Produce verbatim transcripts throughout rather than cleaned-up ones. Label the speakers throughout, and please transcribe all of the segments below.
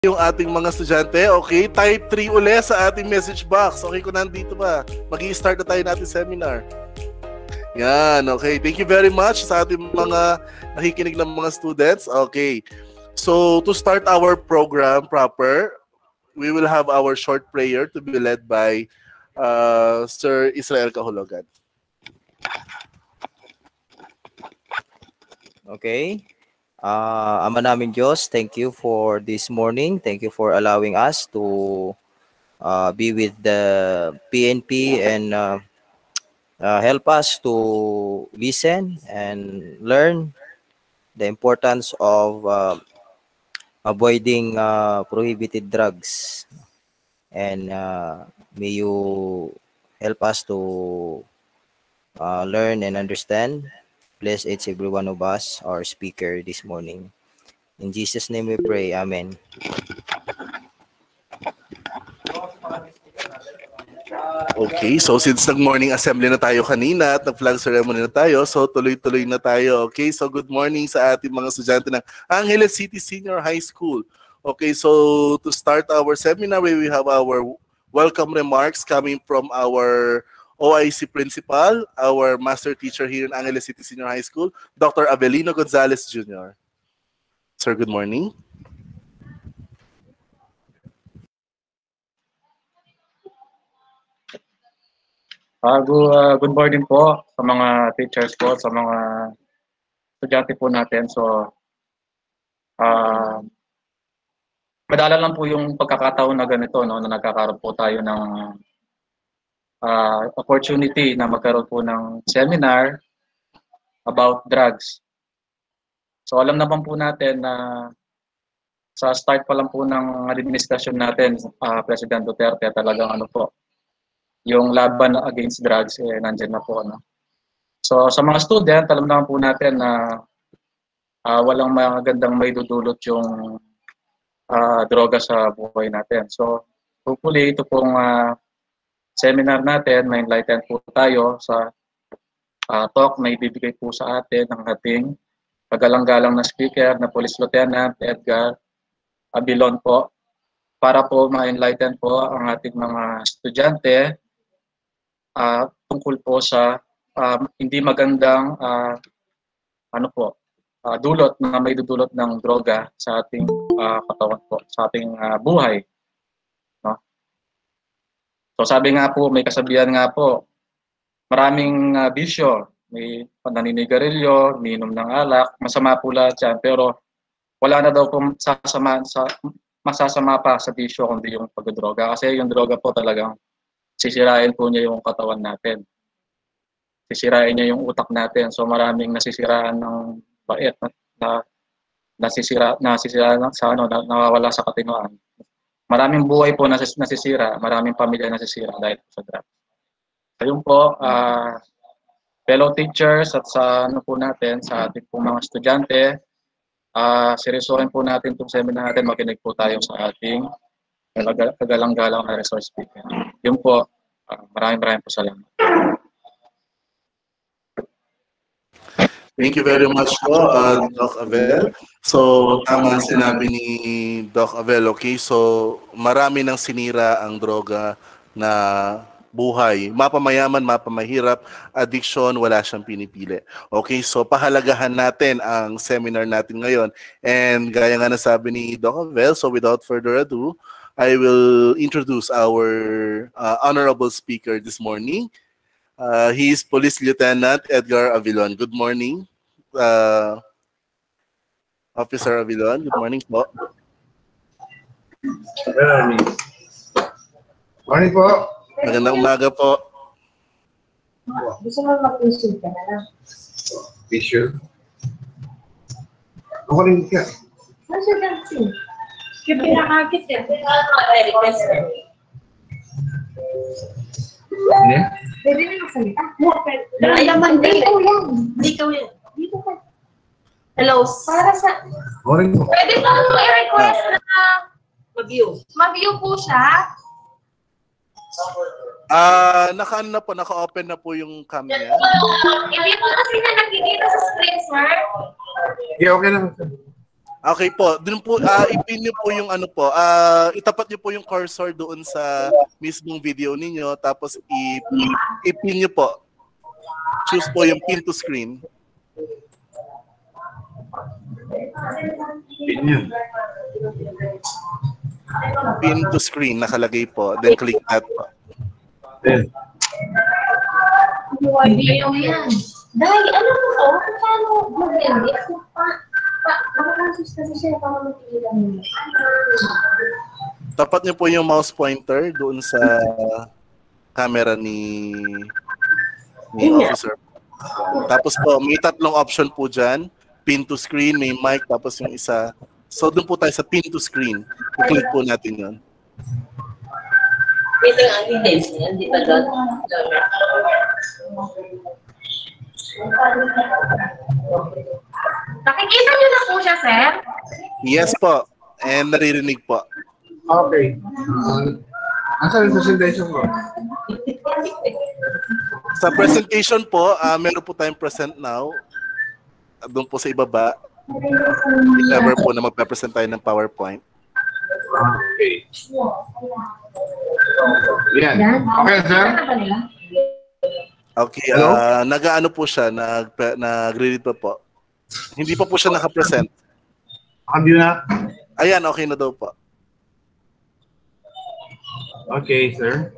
Speaker 1: yung ating mga estudyante. Okay, type three ulit sa ating message box. Okay, kung nandito ba, mag-i-start na tayo natin seminar. Yan, okay. Thank you very much sa ating mga nakikinig ng mga students. Okay, so to start our program proper, we will have our short prayer to be led by uh, Sir Israel Kahulugan.
Speaker 2: Okay. Uh, Ama namin Diyos, thank you for this morning. Thank you for allowing us to uh, be with the P N P and uh, uh, help us to listen and learn the importance of uh, avoiding uh, prohibited drugs. And uh, may you help us to uh, learn and understand. Bless each every one of us, our speaker this morning. In Jesus' name we pray. Amen.
Speaker 1: Okay, so since nag-morning assembly na tayo kanina at nag-flag ceremony na tayo, so tuloy-tuloy na tayo. Okay, so good morning sa ating mga estudyante ng Angeles City Senior High School. Okay, so to start our seminar, we have our welcome remarks coming from our O I C principal, our master teacher here in Angeles City Senior High School, Doctor Avelino Gonzalez Junior Sir, good morning.
Speaker 3: Uh, good, uh, good morning po sa mga teachers po, sa mga estudyante po natin. So, uh, madala lang po yung pagkakataon na ganito, no, na nagkakaroon po tayo ng Uh, opportunity na magkaroon po ng seminar about drugs. So alam naman po natin na sa start pa lang po ng administrasyon natin, uh, President Duterte, talagang ano po, yung laban against drugs, eh, nandiyan na po. No? So sa mga student, alam naman po natin na uh, walang magandang may dudulot yung uh, droga sa buhay natin. So hopefully ito pong uh, seminar natin, may enlighten po tayo sa uh, talk na ibibigay po sa atin ng ating kagalang-galang na speaker na Police Lieutenant Edgar Abilon po, para po ma-enlighten po ang ating mga estudyante uh, tungkol po sa uh, hindi magandang uh, ano po, uh, dulot na may dudulot ng droga sa ating uh, katawan po, sa ating uh, buhay. So sabi nga po, may kasabihan nga po, maraming uh, bisyo, may pananinigarilyo, minom ng alak, masama po lahat yan, pero wala na daw pong sasama, sa, masasama pa sa bisyo kundi yung pagdodroga. Kasi yung droga po talagang sisirain po niya yung katawan natin. Sisirain niya yung utak natin. So maraming nasisiraan ng bait, na, na nasisira, nasisira sa ano, na, nawawala sa katinoan. Maraming buhay po nasis, nasisira, maraming pamilya nasisira dahil sa drugs. Ayun po, uh, fellow teachers at sa ano po natin, sa ating po mga estudyante, uh, seryosohin po natin itong seminar natin, makinig po tayo sa ating kagalang-galang na resource speaker. Yun po, uh, maraming maraming po salamat.
Speaker 1: Thank you very much po, uh, Doc Avel. So, tama sinabi ni Doc Avel, okay? So, marami nang sinira ang droga na buhay. Mapamayaman, mapamahirap, addiction, wala siyang pinipili. Okay, so pahalagahan natin ang seminar natin ngayon. And gaya nga nasabi ni Doc Avel, so without further ado, I will introduce our uh, honorable speaker this morning. Uh, he is Police Lieutenant Edgar Avilon. Good morning, uh, Officer Avilon. Good morning po.
Speaker 4: Good morning. Morning po.
Speaker 1: Magandang umaga po.
Speaker 5: Gusto mo mag-issue ka na lang?
Speaker 4: Issue? Ako rin ka.
Speaker 5: Ano siya dancing? Yung pinakakit eh. Request eh.
Speaker 4: Hindi?
Speaker 5: Pwede na magsalita. Ay, naman, di ikaw yan. Di ikaw yan. Dito ka. Hello, para sa...
Speaker 4: Morning po.
Speaker 5: Pwede ba mo i-request na mag-view? Mag-view po siya.
Speaker 1: Ah, uh, naka-ano na po, naka-open na po yung cam niya.
Speaker 5: Hindi po kasi na nakikita sa screen, sir.
Speaker 4: Yeah, okay lang.
Speaker 1: Okay po, dun po, uh, ipin niyo po yung ano po, uh, itapat niyo po yung cursor doon sa mismong video ninyo, tapos ip ipin niyo po. Choose po yung pin to screen.
Speaker 4: Pin yun.
Speaker 1: Pin to screen, nakalagay po. Then click that po.
Speaker 4: Then,
Speaker 5: Video yan. Dahil, ano mo to? Paano mag-edit? Pa, pa, nakakasus kasi siya para mapigilan mo.
Speaker 1: Tapat niyo po yung mouse pointer doon sa camera ni ni officer. Tapos po, may tatlong option po dyan. Pin to screen, may mic, tapos yung isa. So, doon po tayo sa pin to screen. I-click po natin yun.
Speaker 5: Ito yung evidence niya, di ba doon? Nakikita niyo na po siya, sir?
Speaker 1: Yes po. And naririnig po.
Speaker 4: okay. Uh, Nasaan yung presentation ko?
Speaker 1: Sa presentation po, uh, meron po tayong present now. Doon po sa ibaba. If ever po na magpe-present tayo ng PowerPoint.
Speaker 4: Okay. Yan. Okay, sir?
Speaker 1: Okay, uh, nag-ano po siya, nag nagre-read pa po. Hindi pa po siya naka-present.
Speaker 4: Cambio na?
Speaker 1: Ayan, okay na daw po.
Speaker 4: Okay, sir.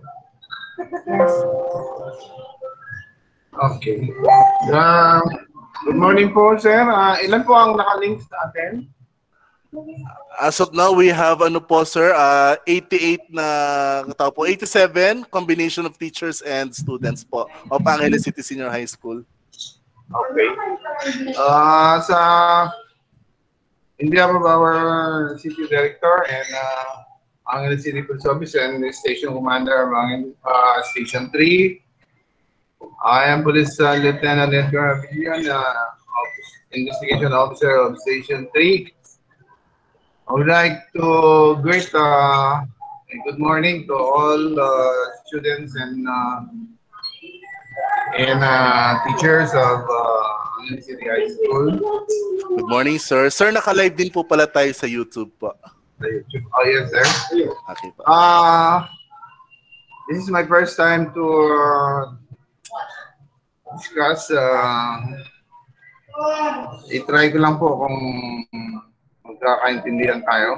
Speaker 4: Okay. Uh, good morning po, sir. Uh, ilan po ang naka-link sa atin?
Speaker 1: As of now, we have ano po, sir, uh, eighty-eight na tao po, eighty-seven combination of teachers and students po of Angeles City Senior High School.
Speaker 4: Okay. Uh, sa in behalf of our city director and uh, Angeles City Police Office and the station commander of Angeles, uh, Station three, I am Police uh, Lieutenant Edgar Avillion, uh, Investigation Officer of Station three. I would like to greet uh, good morning to all uh, students and uh, and uh, teachers of uh, Angeles City High School.
Speaker 1: Good morning, sir. Sir, naka-live din po pala tayo sa YouTube po.
Speaker 4: Sa YouTube. Oh, yes, sir.
Speaker 1: Okay po.
Speaker 4: Uh, this is my first time to uh, discuss. Uh, i-try ko lang po kung magkakaintindihan tayo.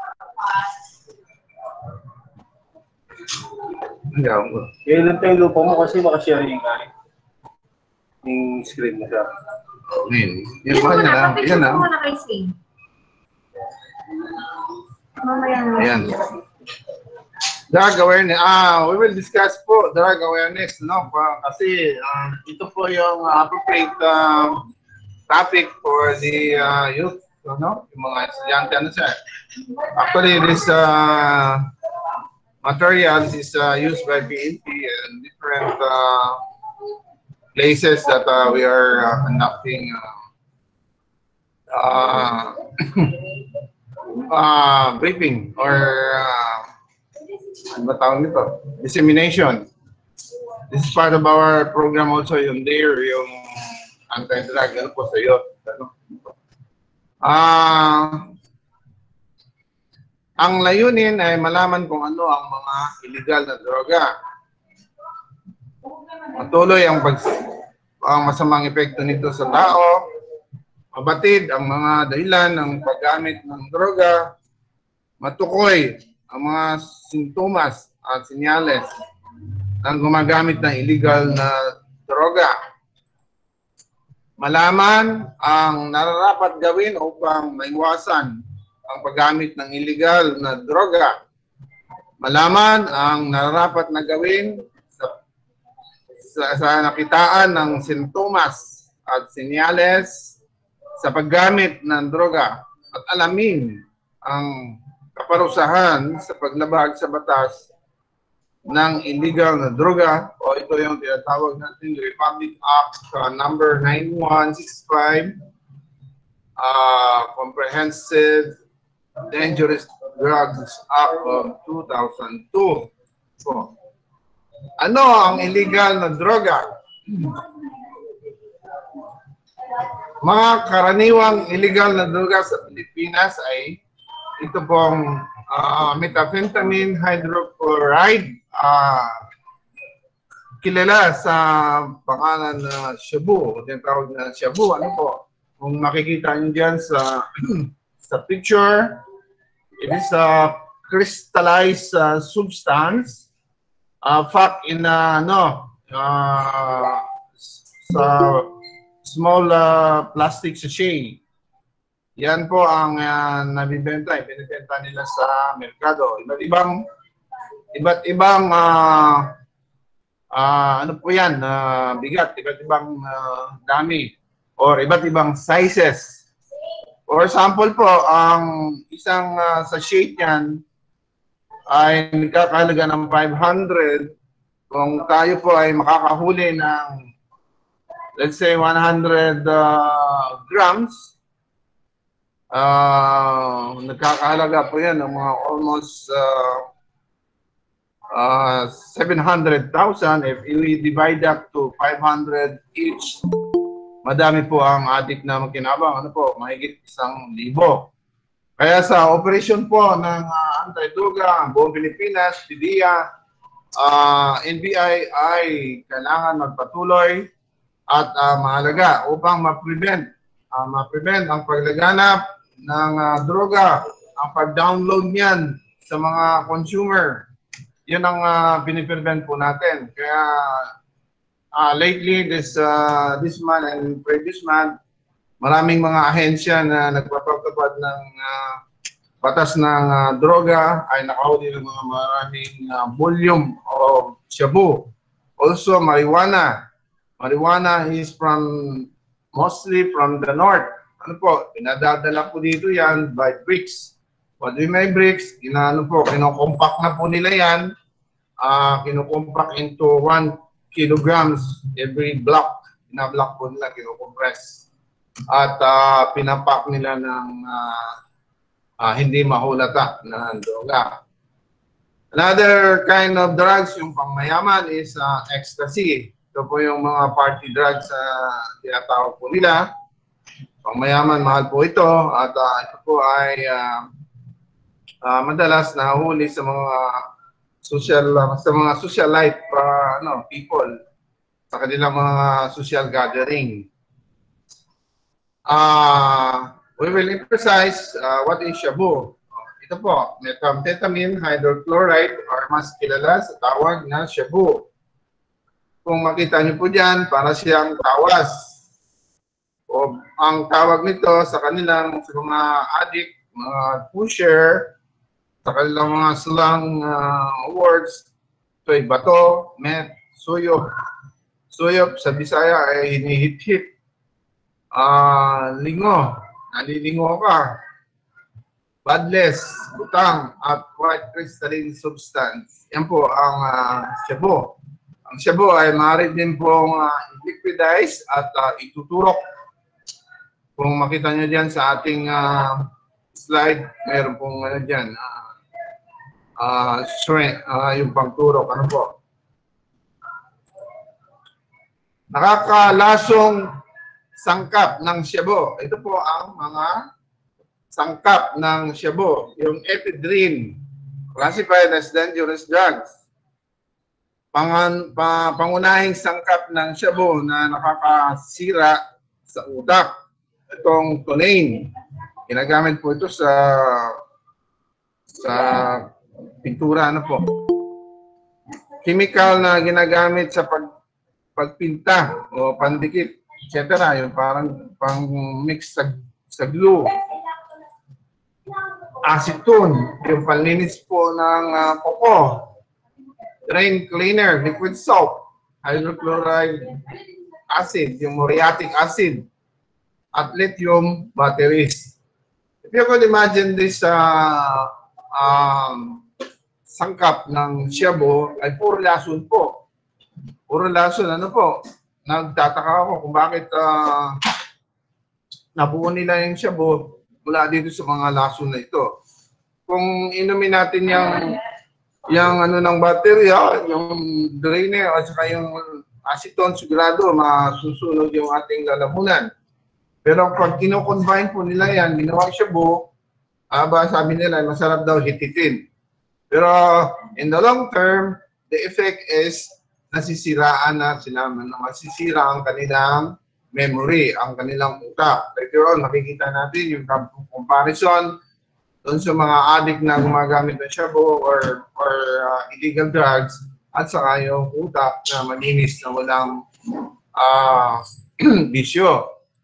Speaker 4: Hindi ako.
Speaker 6: Kailan tayo lupa mo kasi makashare yung uh, yung screen mo siya.
Speaker 4: Ngayon, yan pa niya lang. Yan lang. Ayan. Drug awareness. Ah, we will discuss po drug awareness, no? Kasi um, ito po yung uh, appropriate uh, topic for the uh, youth, no? Yung mga estudyante, ano sir? Actually, this uh, materials is uh, used by P N P and different uh, places that uh, we are uh, conducting uh, uh, uh, briefing or uh, ano ba tawag nito? Dissemination. This is part of our program also, yung D A R E, yung anti-drug, ano po sa youth. Ano? Uh, ang layunin ay malaman kung ano ang mga illegal na droga. Matuloy ang, pag, ang masamang epekto nito sa tao, mabatid ang mga dahilan ng paggamit ng droga, matukoy ang mga sintomas at sinyales ng gumagamit ng illegal na droga, malaman ang nararapat gawin upang maiwasan ang paggamit ng illegal na droga, malaman ang nararapat na gawin sa, sa, sa nakitaan ng sintomas at sinyales sa paggamit ng droga, at alamin ang kaparusahan sa paglabag sa batas ng illegal na droga, o ito yung tinatawag natin Republic Act uh, number nine one six five, uh, Comprehensive Dangerous Drugs Act of two thousand two. So, ano ang illegal na droga? mga karaniwang illegal na droga sa Pilipinas ay ito pong uh, methamphetamine hydrochloride, uh, kilala sa pangalan na shabu, o tinatawag na shabu. Ano po? Kung makikita nyo dyan sa, sa picture, it is a crystallized uh, substance, uh, packed in a, no, uh, sa small uh, plastic sachet. Yan po ang uh, nabibenta, ibinibenta nila sa merkado. Iba't ibang, iba't ibang, uh, uh, ano po yan, uh, bigat, iba't ibang uh, dami, or iba't ibang sizes. For example po, ang isang uh, sachet yan ay nagkakahalaga ng five hundred. Kung tayo po ay makakahuli ng, let's say, one hundred uh, grams, Uh, nagkakahalaga po yan ng mga almost uh, uh, seven hundred thousand. If we divide up to five hundred each, madami po ang adik na makinabang. Ano po, mahigit isang libo. Kaya sa operation po ng uh, anti-droga, ang buong Pilipinas, P D E A, uh, N B I ay kailangan magpatuloy at uh, mahalaga upang ma-prevent, uh, ma-prevent ang paglaganap ng uh, droga, ang pag-download niyan sa mga consumer. Yun ang uh, piniprevent po natin. Kaya uh, lately, this uh, this month and previous month, maraming mga ahensya na nagpapagtupad ng uh, batas ng uh, droga ay nakahuli ng mga maraming uh, volume of shabu. Also, marijuana. Marijuana is from, mostly from the north. Ano po, pinadadala po dito yan by bricks. What do you mean bricks? Inaano po, kinokompact na po nila yan. Uh, kinokompact into one kilograms every block. Pinablock po nila, kinocompress. At uh, pinapak nila ng uh, uh, hindi mahulata na droga. Another kind of drugs, yung pangmayaman, is uh, ecstasy. Ito po yung mga party drugs na uh, tinatawag po nila. Pangmayaman, mahal po ito, at uh, ito po ay uh, uh, madalas nahuli sa mga social uh, sa mga socialite uh, ano, people sa kanilang mga social gathering. Uh, we will emphasize uh, what is shabu. Ito po, methamphetamine hydrochloride, or mas kilala sa tawag na shabu. Kung makita niyo po dyan, para siyang tawas. O ang tawag nito sa kanilang sa mga addict, mga pusher, sa kanilang mga slang uh, words, ito ay bato, met, suyop. Suyop sa Bisaya ay hinihit-hit. Uh, lingo, nalilingo ka. Badless, butang, at white crystalline substance. Yan po ang uh, shabu. Ang shabu ay maaari din pong uh, liquidize at uh, ituturok. Kung makita nyo dyan sa ating uh, slide, mayroon pong ano dyan, uh, uh, strength, uh, yung pangturok. Ano po? Nakakalasong sangkap ng shabu. Ito po ang mga sangkap ng shabu. Yung ephedrine, classified as dangerous drugs. Pangan, pa, pangunahing sangkap ng shabu na nakakasira sa utak. Itong tolane. Ginagamit po ito sa sa pintura, ano po. Chemical na ginagamit sa pag, pagpinta o pandikit, et cetera. Yung parang pang mix sa, sa glue. Acetone, yung panlinis po ng uh, koko. Drain cleaner, liquid soap, hydrochloride acid, yung muriatic acid, at lithium batteries. If you could imagine this uh, um, sangkap ng shabu ay puro lason po. Puro lason, ano po? Nagtataka ako kung bakit uh, nabuo nila yung shabu mula dito sa mga lason na ito. Kung inumin natin yung yung ano ng baterya, yung drainer at saka yung acetone, sigurado masusunog yung ating lalamunan. Pero pag kino-combine po nila yan, ginawang shabu, aba, sabi nila, masarap daw hititin. Pero in the long term, the effect is nasisiraan na sila, masisira ang kanilang memory, ang kanilang utak. Later on, makikita natin yung comparison doon sa mga addict na gumagamit ng shabu or, or uh, illegal drugs at saka yung utak na malinis na walang uh, bisyo.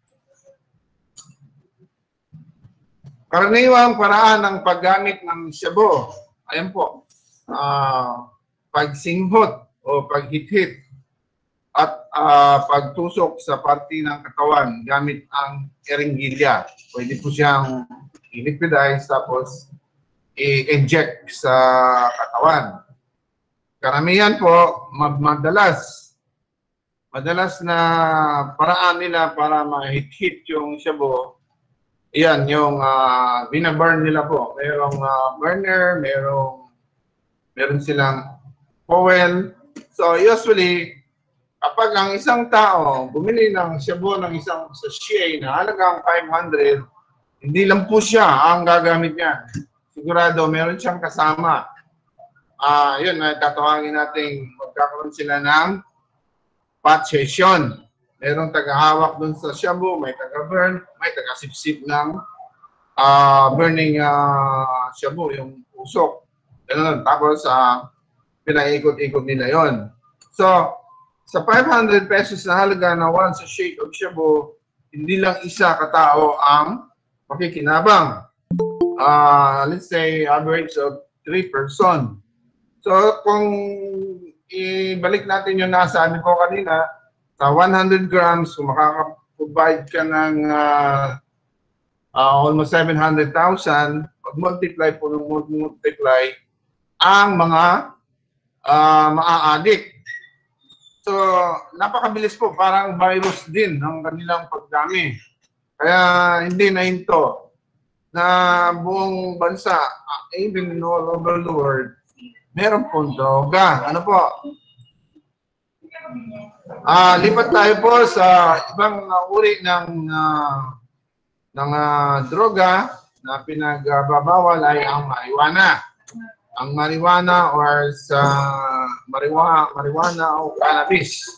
Speaker 4: Karaniwang paraan ng paggamit ng shabu, ayan po, uh, pagsinghot o paghit-hit at uh, pagtusok sa parte ng katawan gamit ang eringgilya. Pwede po siyang i-liquidize tapos i-inject sa katawan. Karamihan po, madalas, madalas na paraan nila para ma-hit-hit yung shabu. Yan, yung uh, binaburn nila po. Mayroong uh, burner, mayroong meron silang foil. So usually, kapag ang isang tao bumili ng shabu ng isang sachet na halagang five hundred, hindi lang po siya ang gagamit niya. Sigurado, meron siyang kasama. Ah, uh, yun, tatawagin natin magkakaroon sila ng pot session. Merong taga-hawak dun sa shabu, may taga-burn, may taga-sip-sip ng uh, burning uh, shabu, yung usok. Ganun. Tapos, uh, pinaikot-ikot nila yon. So, sa five hundred pesos na halaga na one sachet of shabu, hindi lang isa katao ang makikinabang. Uh, let's say, average of three person. So, kung ibalik natin yung nasabi ko kanina, sa one hundred grams, kung makaka-provide ka ng uh, uh, almost seven hundred thousand, pag-multiply po ng multiply ang mga uh, maa-addict. So, napakabilis po, parang virus din ng kanilang pagdami. Kaya hindi na hinto na buong bansa, uh, even all over the world, meron pong droga. Ano po? Ah, lipat tayo po sa ibang uh, uri ng uh, ng uh, droga na pinagbabawal ay ang marijuana. Ang marijuana or sa marijuana, marijuana o cannabis.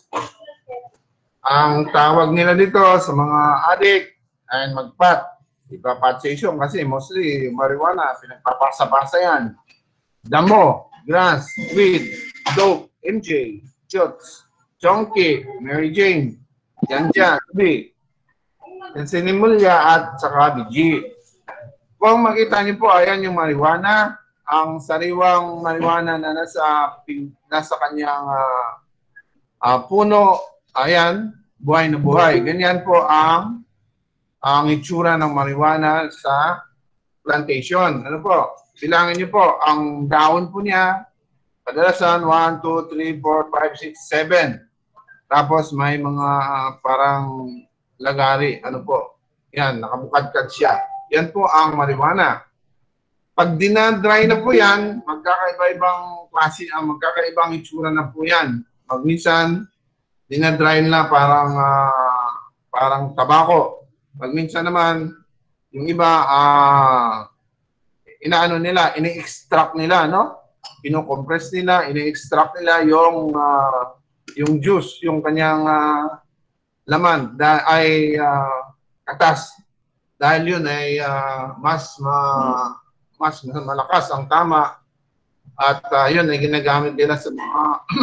Speaker 4: Ang tawag nila dito sa mga addict ay magpat. Ipapat session kasi mostly marijuana pinagpapasa-pasa yan. Damo, grass, weed, dope, M J, shots, Chonky, Mary Jane, Janja, B, Sinimulya at saka B G. Kung makita niyo po, ayan yung marijuana, ang sariwang marijuana na nasa, nasa kanyang uh, uh, puno, ayan, buhay na buhay. Ganyan po ang ang itsura ng marijuana sa plantation. Ano po? Bilangin niyo po, ang dahon po niya, kadalasan one, two, three, four, five, six, seven. Tapos may mga uh, parang lagari. Ano po? Yan, nakabukadkad siya. Yan po ang marijuana. Pag dinadry na po yan, magkakaiba-ibang klase, uh, magkakaibang itsura na po yan. Pag minsan, dinadry na parang uh, parang tabako. Pag minsan naman, yung iba, uh, inaano nila, ini-extract nila, no? Pino-compress nila, ini-extract nila yung uh, yung juice, yung kanyang uh, laman da ay uh, katas. Dahil yun ay uh, mas ma, mas malakas ang tama at uh, yun ay ginagamit nila sa mga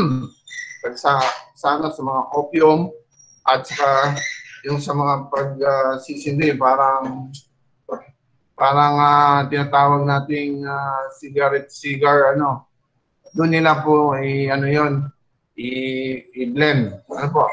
Speaker 4: sa sana sa mga opium at sa yung sa mga pagsisindi uh, parang parang uh, tinatawag nating uh, cigarette cigar ano. Doon nila po ay ano yun i-blend. Ano po?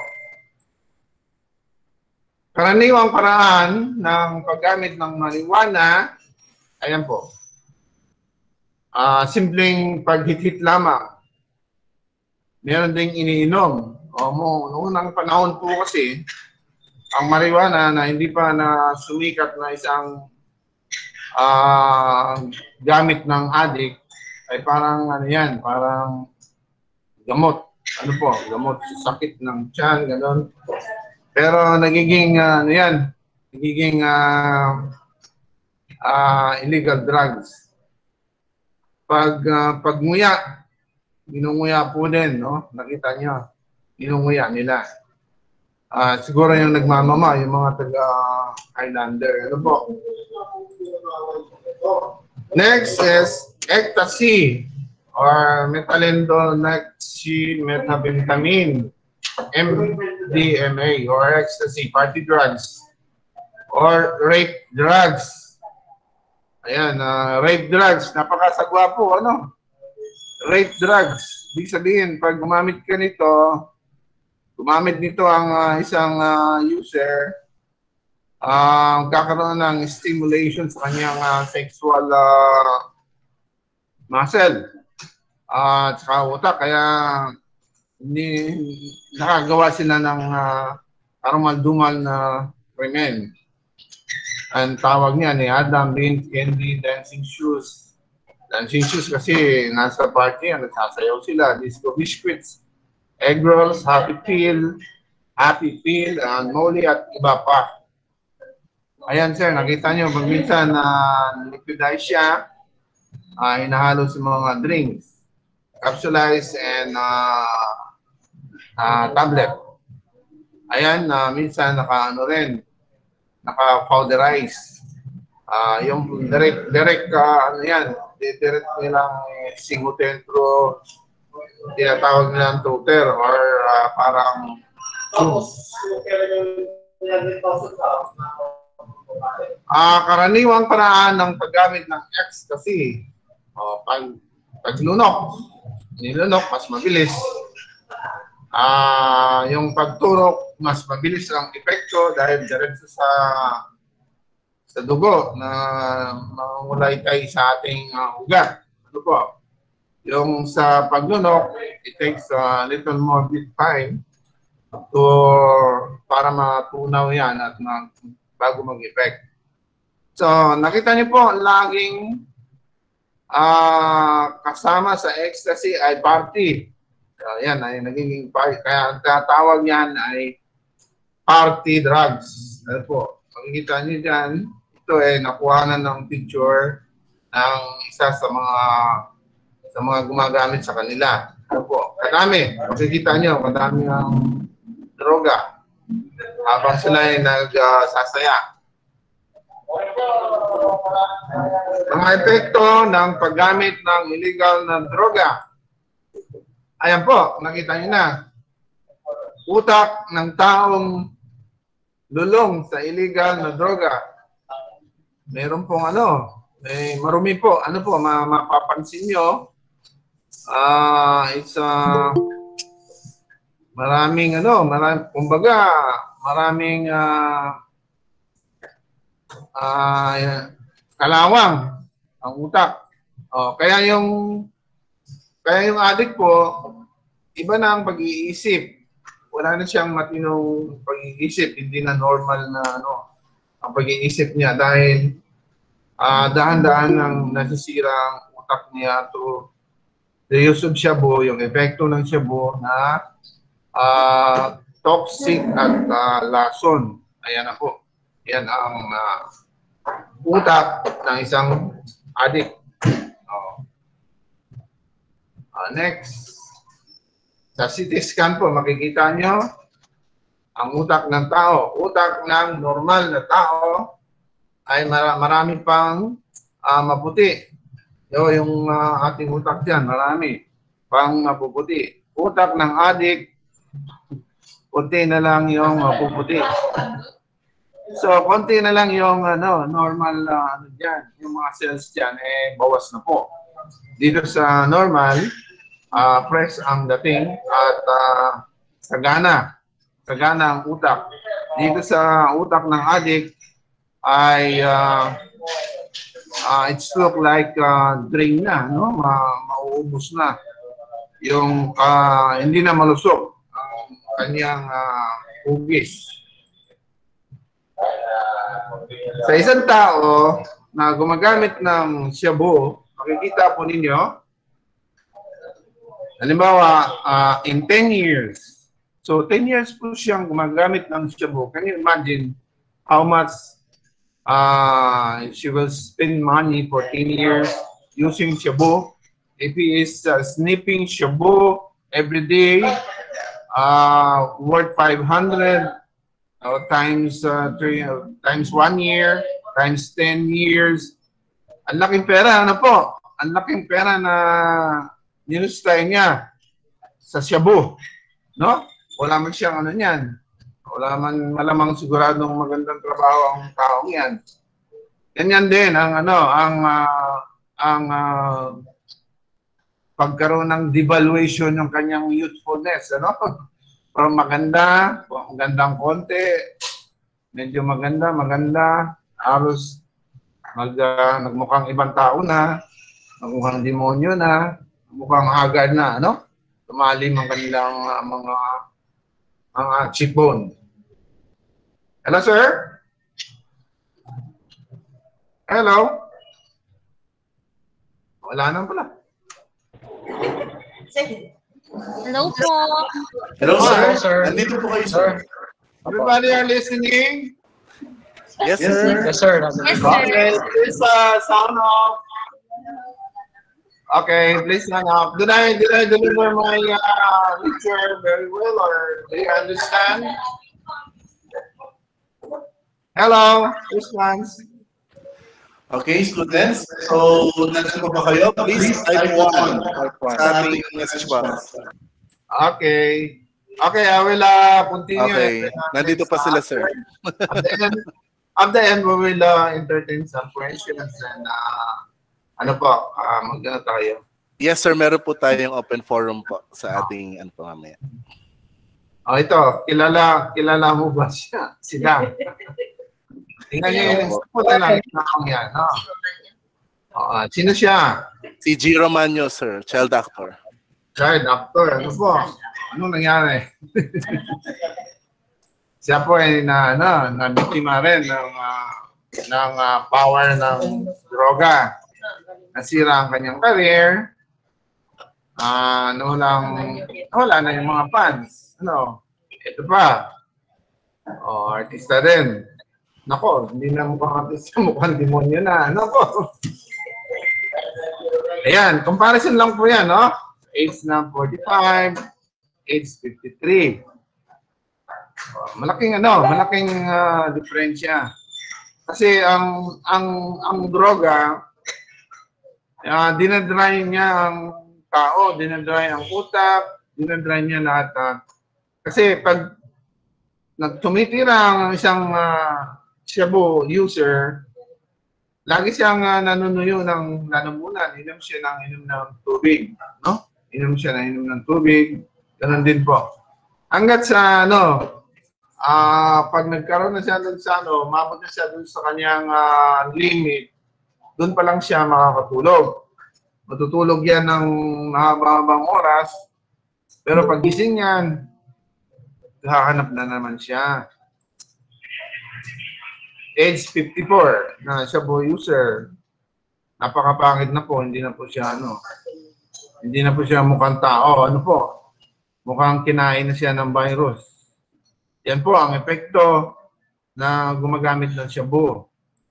Speaker 4: Karaniwang paraan ng paggamit ng marijuana, ayan po. Uh, simpleng paghit-hit lamang. Meron ding iniinom. O mo, noong unang panahon po kasi, ang marijuana na hindi pa na sumikat na isang uh, gamit ng addict, ay parang ano yan, parang gamot. Ano po, gamot sa sakit ng tiyan, gano'n. Pero nagiging, uh, ano yan, nagiging uh, uh, illegal drugs. Pag uh, pagnguya, ginunguya po din, no? Nakita nyo, ginunguya nila. Uh, siguro yung nagmamama, yung mga taga-Highlander. Ano po? Next is ecstasy or methylendonexymethamphetamine, M D M A or ecstasy, party drugs or rape drugs. Ayan, uh, rape drugs, napakasagwa po, ano? Rape drugs. Ibig sabihin, pag gumamit ka nito, gumamit nito ang uh, isang uh, user, uh, kakaroon ng stimulation sa kanyang uh, sexual uh, muscle at uh, saka utak. Kaya hindi nakagawa sila ng uh, karumal-dumal na krimen. Ang tawag niya ni Adam, Bean, Candy, Dancing Shoes. Dancing Shoes kasi nasa party, nagsasayaw sila. Disco Biscuits, Egg Rolls, Happy Pill, Happy Pill, and Molly at iba pa. Ayan sir, nakita nyo, pag minsan na uh, liquidize siya, uh, hinahalo sa mga drinks, capsulize and uh, uh, tablet. Ayan, uh, minsan naka-ano rin, naka-powderize. Uh, yung direct, direct uh, ano yan, direct nilang singutentro, tinatawag nilang toter or uh, parang juice. Ah, uh, karaniwang paraan ng paggamit ng ecstasy. O, pag paglunok, nilunok, mas mabilis. Ah, uh, yung pagturok, mas mabilis ang epekto dahil diretso sa sa dugo na mangulay tayo sa ating uh, ugat. Ano po? Yung sa paglunok, it takes a little more bit time to para matunaw yan at mag bago mag-effect. So, nakita niyo po, laging uh, kasama sa ecstasy ay party. So, yan, ay nagiging party. Kaya ang tatawag yan ay party drugs. Ano po, makikita niyo dyan, ito ay nakuhanan ng picture ng isa sa mga sa mga gumagamit sa kanila. Ano po, kadami. Makikita niyo, kadami ng droga habang sila ay nagsasaya. Uh, Mga epekto ng paggamit ng illegal na droga. Ayan po, nakita niyo na. Utak ng taong lulong sa illegal na droga. Meron pong ano, eh, marumi po. Ano po, ma mapapansin nyo, uh, it's uh, maraming ano, maraming, kumbaga, maraming uh, uh, kalawang ang utak. Oh, kaya yung kaya yung addict po, iba na ang pag-iisip. Wala na siyang matinong pag-iisip, hindi na normal na ano ang pag-iisip niya dahil uh, dahan-dahan nang nasisira ang utak niya to the use of shabu, yung epekto ng shabu na uh, toxic at uh, lason. Ayan na po. Yan ang uh, utak ng isang addict. Oh. Uh, next. Sa C T scan po, makikita nyo ang utak ng tao. Utak ng normal na tao ay mar marami pang uh, maputi. Yo, yung uh, ating utak dyan, marami pang mapuputi. Utak ng addict, puti na lang yung mapuputi. So, konti na lang yung ano, normal uh, ano dyan, yung mga cells dyan, eh, bawas na po. Dito sa normal, uh, press ang dating at uh, sagana. Sagana ang utak. Dito sa utak ng addict ay uh, uh, it's look like uh, drain na, no? Ma mauubos na. Yung uh, hindi na malusok ang kanyang uh, hugis. Sa isang tao na gumagamit ng shabu, makikita po ninyo, halimbawa, uh, in ten years, so ten years po siyang gumagamit ng shabu. Can you imagine, how much uh, she will spend money for ten years using shabu. If he is uh, sniffing shabu every day, uh, worth five hundred uh, times uh, three, uh, times one year, times ten years. Ang laking pera, ano po? Ang laking pera na ninustay niya sa shabu. No? Wala man siyang ano niyan. Wala man malamang siguradong magandang trabaho ang taong yan. Ganyan din ang ano, ang uh, ang uh, pagkaroon ng devaluation ng kanyang youthfulness, ano? Pero maganda, magandang konti, medyo maganda, maganda, halos mag, uh, nagmukhang ibang tao na, nagmukhang demonyo na, mukhang agad na, ano? Tumalim ang kanilang uh, mga mga cheekbone. Hello, sir? Hello? Wala nang pala.
Speaker 7: Hello po.
Speaker 1: Hello, sir.
Speaker 3: Hello, sir.
Speaker 1: Nandito po kayo, sir.
Speaker 4: Everybody are listening?
Speaker 1: Yes, sir.
Speaker 3: Yes, sir.
Speaker 7: Yes, sir.
Speaker 4: Okay, please uh, sound off. Okay, please sound off. Did I did I deliver my uh, lecture very well, or do you understand? Hello, response.
Speaker 1: Okay, students. So, nandito pa kayo? Please type one sa ating message box.
Speaker 4: Okay. Okay, I will uh, continue.
Speaker 1: Okay. Nandito pa sila, sir.
Speaker 4: At the end, at the end we will uh, entertain some questions and uh, ano po, uh, mag-ano tayo.
Speaker 1: Yes, sir. Meron po tayong open forum po sa ating ano po mamaya.
Speaker 4: Oh, ito, kilala, kilala mo ba siya? Sila. Tingnan niyo yung puta lang ng yan, no? Uh, sino siya?
Speaker 1: Si G. Romanio, sir. Child actor.
Speaker 4: Child actor. Ano po? Anong nangyari? Siya po ay na, ano, nabiktima rin ng, uh, ng uh, power ng droga. Nasira ang kanyang career. Ah, uh, nawalang, wala na yung mga fans. Ano? Ito pa. O, oh, artista rin. Nako, hindi na mukhang artista, mukhang demonyo na. Nako. Ayan, comparison lang po yan, no? Age na forty-five, age fifty-three. Oh, malaking ano, malaking uh, diferensya. Kasi ang ang ang droga, uh, dinadry niya ang tao, dinadry ang utak, dinadry niya lahat. Uh, kasi pag nagtumitira ang isang uh, shabu user, lagi siyang uh, nanunuyo ng lalamunan, inom siya ng inom ng tubig, no? Inom siya ng inom ng tubig, ganun din po. Hanggat sa ano, uh, pag nagkaroon na siya dun sa ano, mabot na siya dun sa kanyang uh, limit, dun pa lang siya makakatulog. Matutulog yan ng mahaba-habang oras, pero pag gising yan, hahanap na naman siya. Age fifty-four na shabu user, napakapangit na po, hindi na po siya ano, hindi na po siya mukhang tao, ano po, mukhang kinain na siya ng virus. Yan po ang epekto na gumagamit ng shabu.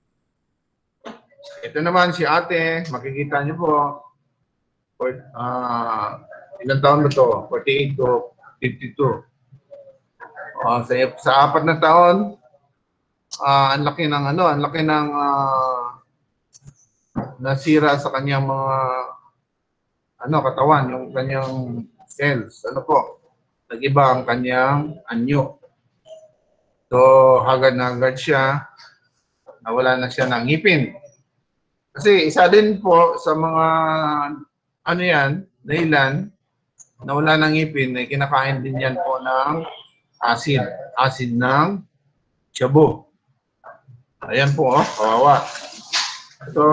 Speaker 4: Ito naman si ate, makikita niyo po, for, uh, ilang taon na to? forty-eight to fifty-two. Uh, sa, sa apat na taon, uh, ang laki ng ano, ang laki ng uh, nasira sa kanyang mga ano, katawan, yung kanyang cells. Ano po? Nag-iba ang kanyang anyo. So, hagad na hagad siya, nawala na siya ng ngipin. Kasi isa din po sa mga ano yan, dahilan, nawala ng ngipin, ay kinakain din yan po ng acid. Acid ng shabu. Ayan po, oh, kawawa. So,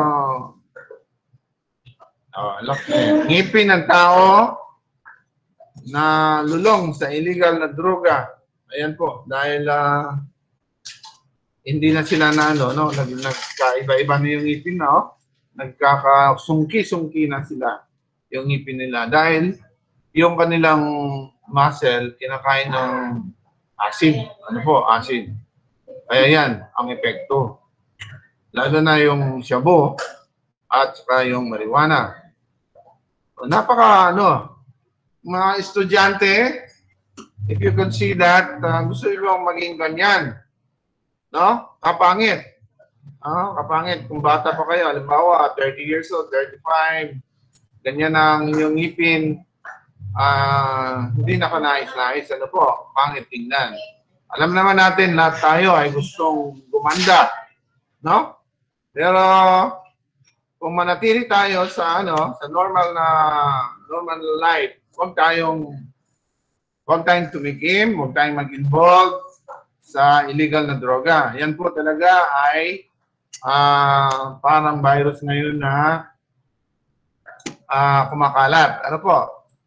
Speaker 4: oh, ngipin ng tao na lulong sa illegal na droga. Ayan po, dahil uh, hindi na sila na ano, no, nag nagkaiba-iba na yung ngipin na, oh. Nagkakasungki-sungki na sila yung ngipin nila dahil yung kanilang muscle kinakain ng acid. Ano po, acid. Kaya yan, ang epekto. Lalo na yung shabu at saka yung marijuana. Napaka, ano, mga estudyante, if you could see that, uh, gusto nyo maging ganyan. No? Kapangit. Uh, kapangit. Kung bata pa kayo, halimbawa, thirty years old, thirty-five, ganyan ang inyong ngipin, uh, hindi nakanais-nais. Ano po? Pangit tingnan. Alam naman natin, lahat tayo ay gustong gumanda. No? Pero, kung manatili tayo sa ano, sa normal na normal life, huwag tayong huwag tayong tumikim, huwag tayong mag-involve sa illegal na droga. Yan po talaga ay uh, parang virus ngayon na uh, kumakalat. Ano po?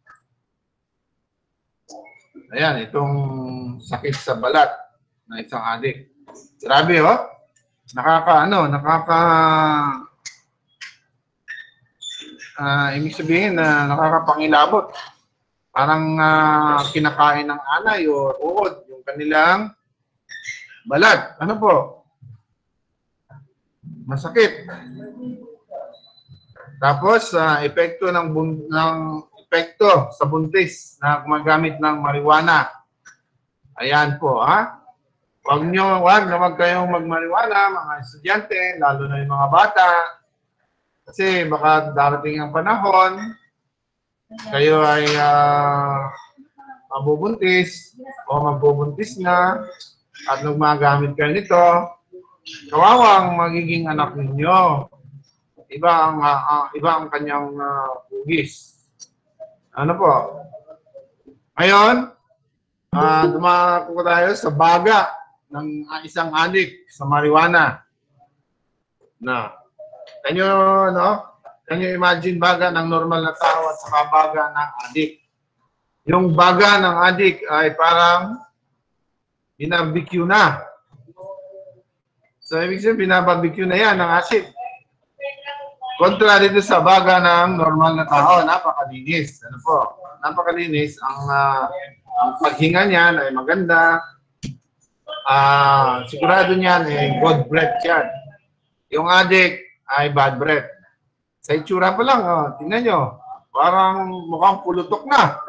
Speaker 4: Ayan, itong sakit sa balat na isang adik. Grabe, oh. Nakaka, ano, nakaka Uh, ibig sabihin na uh, nakakapangilabot. Parang uh, kinakain ng anay o uod yung kanilang balat. Ano po? Masakit. Tapos, uh, epekto ng, ng epekto sa buntis na gumagamit ng marijuana. Ayan po, ha? Huwag nyo, huwag na huwag kayong magmarijuana, mga estudyante, lalo na yung mga bata. Kasi baka darating ang panahon, kayo ay uh, mabubuntis o magbubuntis na at nung magamit kayo nito, kawawang magiging anak ninyo. Iba ang, uh, uh, iba ang kanyang uh, hugis. Ano po? Ngayon, uh, dumako tayo sa baga ng uh, isang adik sa marijuana. Na, Can you, no? Can you imagine baga ng normal na tao at saka baga ng adik? Yung baga ng adik ay parang binabarbecue na. So, ibig sabihin, binabarbecue na yan ng acid. Kontra dito sa baga ng normal na tao, napakalinis. Ano po? Napakalinis. Ang, uh, ang paghinga niyan ay maganda. Uh, sigurado niyan ay eh, good breath yan. Yung adik, ay bad breath. Sa itsura pa lang, oh, tingnan nyo. Parang mukhang pulutok na.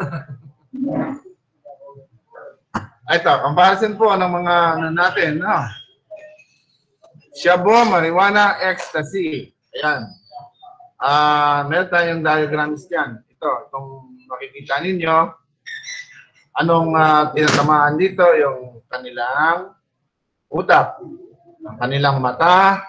Speaker 4: Ito, comparison po ng mga ano natin. No? Shabu, marijuana, ecstasy. Ayan. Uh, meron tayong diagrams dyan. Ito, itong makikita ninyo. Anong uh, tinatamaan dito? Yung kanilang utak. Ang kanilang mata.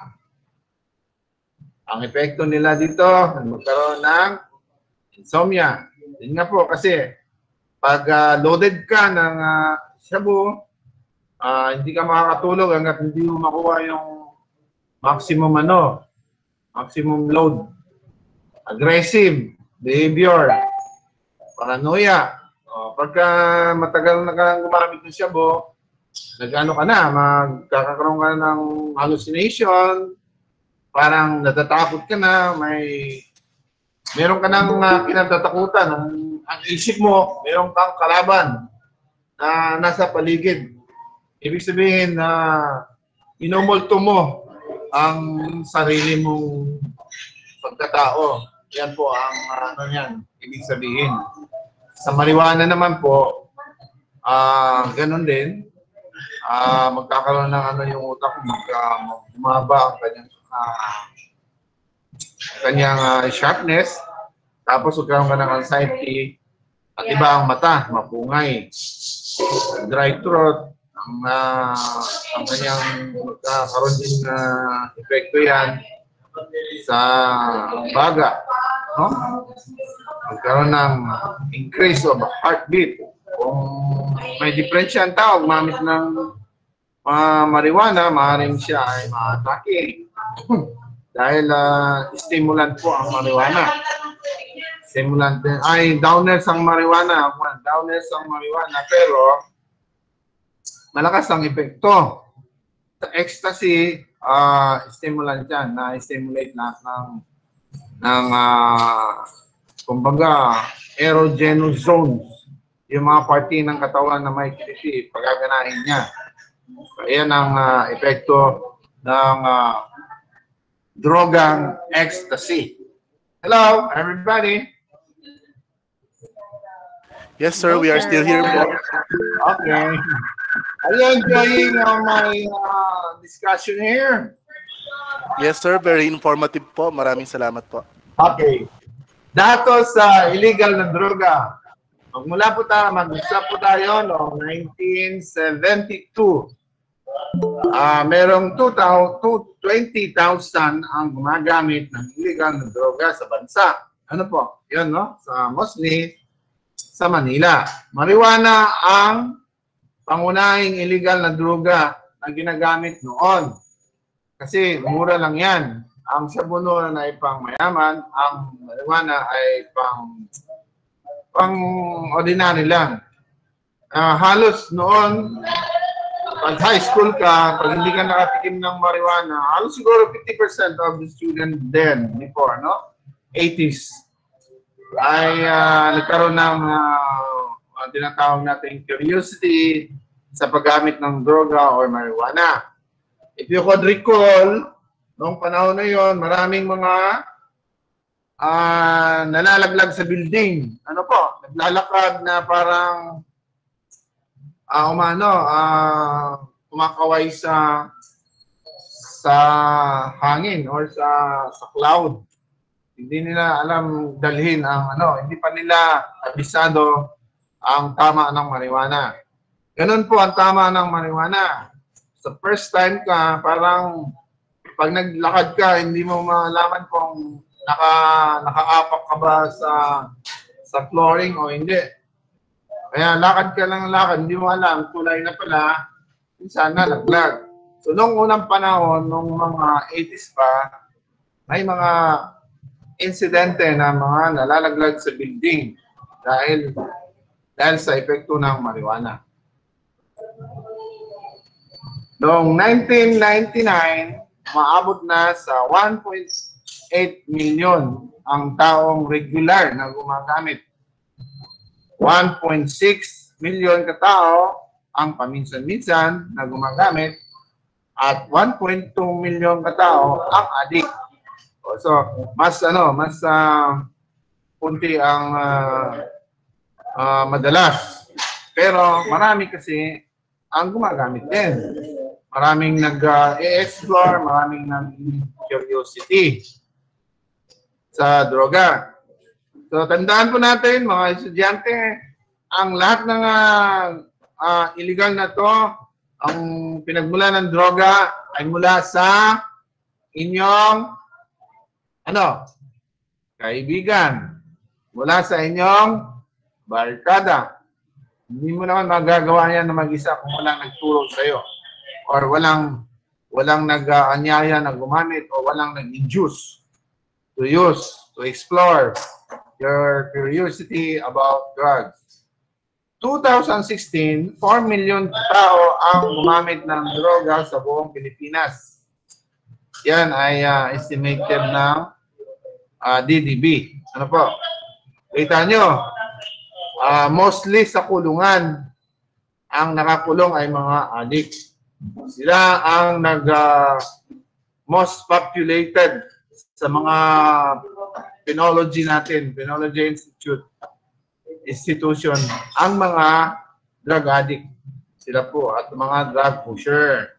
Speaker 4: Ang epekto nila dito, magkaroon ng insomnia. Yun nga po, kasi pag uh, loaded ka ng uh, shabu, uh, hindi ka makakatulog hanggat hindi mo makuha yung maximum ano, maximum load. Aggressive behavior, paranoia. O, pagka matagal na kang gumamit ng shabu, nag-ano ka na, magkakaroon ka ng hallucination, parang natatakot ka na, may meron ka nang uh, kinatatakutan. Ang, ang isip mo, meron kang kalaban na nasa paligid. Ibig sabihin na uh, inumulto mo ang sarili mong pagkatao. Yan po ang uh, ano yan, ibig sabihin. Sa marijuana naman po, uh, ganun din. Uh, magkakaroon ng ano yung utak, magmaba ang kanyang Uh, kanyang uh, sharpness, tapos magkaroon ka ng anxiety at iba ang mata, mapungay, dry throat, ang, uh, ang kanyang magkakaroon din na uh, epekto yan sa baga, no? Magkaroon ng increase of heartbeat. Kung may diferensya ang tao, gumamit ng uh, marijuana, maaaring siya ay ma-atake. Dahil uh, stimulant po ang marijuana. Stimulant din. Ay, downers ang marijuana. Downers ang marijuana. Pero, malakas ang epekto. Sa ecstasy, uh, stimulant yan. Na-stimulate lahat ng, ng uh, kumbaga, erogenous zones. Yung mga party ng katawan na may kiliti, pagaganahin niya. Ayan ang uh, epekto ng uh, drogang ecstasy. Hello, everybody.
Speaker 1: Yes, sir. We are still here po.
Speaker 4: Okay. Are you enjoying uh, my uh, discussion here?
Speaker 1: Yes, sir. Very informative po. Maraming salamat po.
Speaker 4: Okay. Datos sa illegal na droga. Magmula po tayo, mag-usap po tayo noong nineteen seventy-two. Uh, merong twenty thousand ang gumagamit ng illegal na droga sa bansa. Ano po? Yun, no? Sa mostly sa Manila. Marijuana ang pangunahing illegal na droga na ginagamit noon. Kasi mura lang yan. Ang sabunuran ay pang mayaman, ang marijuana ay pang pang ordinary lang. Uh, halos noon, pag high school ka, pag hindi ka nakatikim ng marijuana, halos siguro fifty percent of the student then, before, no? eighties, ay uh, nagkaroon ng uh, tinatawag natin curiosity sa paggamit ng droga or marijuana. If you could recall, noong panahon na yon, maraming mga uh, nalalaglag sa building. Ano po? Naglalakad na parang uh, umano, uh, kumakaway sa sa hangin or sa sa cloud. Hindi nila alam dalhin ang ano, hindi pa nila abisado ang tama ng marijuana. Ganun po ang tama ng marijuana. Sa first time ka, parang pag naglakad ka, hindi mo malaman kung naka, nakaapak ka ba sa, sa flooring o hindi. Kaya lakad ka lang lakad, hindi mo alam, kulay na pala, minsan na naglag. So, noong unang panahon, noong mga eighties pa, may mga insidente na mga nalalaglag sa building dahil, dahil sa epekto ng marijuana. Noong nineteen ninety-nine, maabot na sa one point eight million ang taong regular na gumagamit. one point six million katao ang paminsan-minsan na gumagamit at one point two million katao ang addict. So, mas ano, mas uh, punti ang uh, uh, madalas. Pero marami kasi ang gumagamit din. Maraming nag-e-explore, uh, maraming nag-curiosity sa droga. So, tandaan po natin, mga estudyante, ang lahat ng uh, uh, illegal na to, ang pinagmula ng droga ay mula sa inyong ano? Kaibigan. Mula sa inyong barkada. Hindi mo naman magagawa yan na mag-isa kung walang nagturo sa iyo. Or walang walang nag-anyaya na gumamit o walang nag-induce to use, to explore your curiosity about drugs. twenty sixteen, four million tao ang gumamit ng droga sa buong Pilipinas. Yan ay uh, estimated ng uh, D D B. Ano po? Kita nyo, uh, mostly sa kulungan, ang nakakulong ay mga addict. Sila ang nag uh, most populated sa mga penology natin, Penology Institute institution, ang mga drug addict. Sila po at mga drug pusher.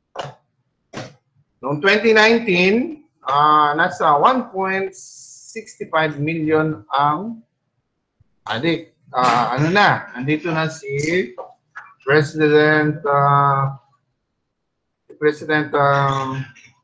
Speaker 4: Noong twenty nineteen, uh, nasa one point six five million ang addict. Uh, ano na, andito na si President uh, President um,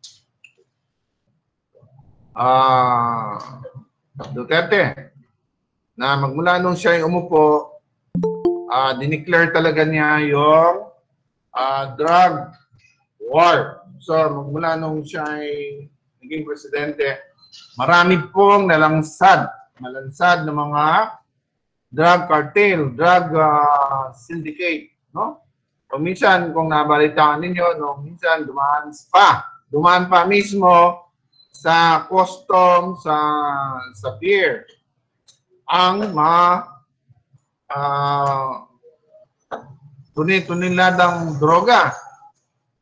Speaker 4: uh, Duterte, na magmula nung siya ay umupo, uh, dineclare talaga niya yung uh, drug war. So, magmula nung siya ay naging presidente, marami pong nalansad, nalansad ng mga drug cartel, drug uh, syndicate, no? O minsan, kung nabalitaan ninyo, no, minsan dumaan pa, dumaan pa mismo sa custom, sa, sa pier, ang mga uh, tunit-tuniladang droga.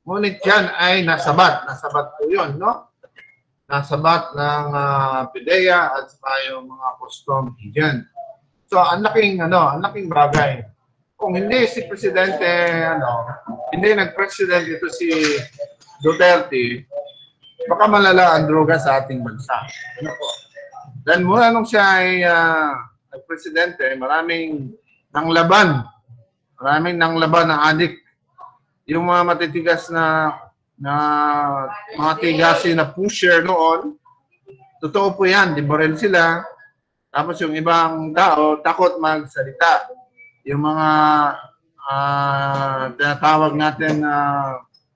Speaker 4: Ngunit yan ay nasabat. Nasabat po yun, no? Nasabat ng uh, PIDEA at saka yung mga custom agent. So, ang laking, ano, ang laking bagay. Kung hindi si Presidente, ano, hindi nag-president ito si Duterte, baka malala ang droga sa ating bansa. Ano po? Then mula nung siya ay uh, nag-presidente, maraming nanglaban. Maraming nanglaban na adik. Yung mga matitigas na na mga tigasin na pusher noon, totoo po yan, liborel sila. Tapos yung ibang tao, takot magsalita. Yung mga uh, tinatawag natin na uh,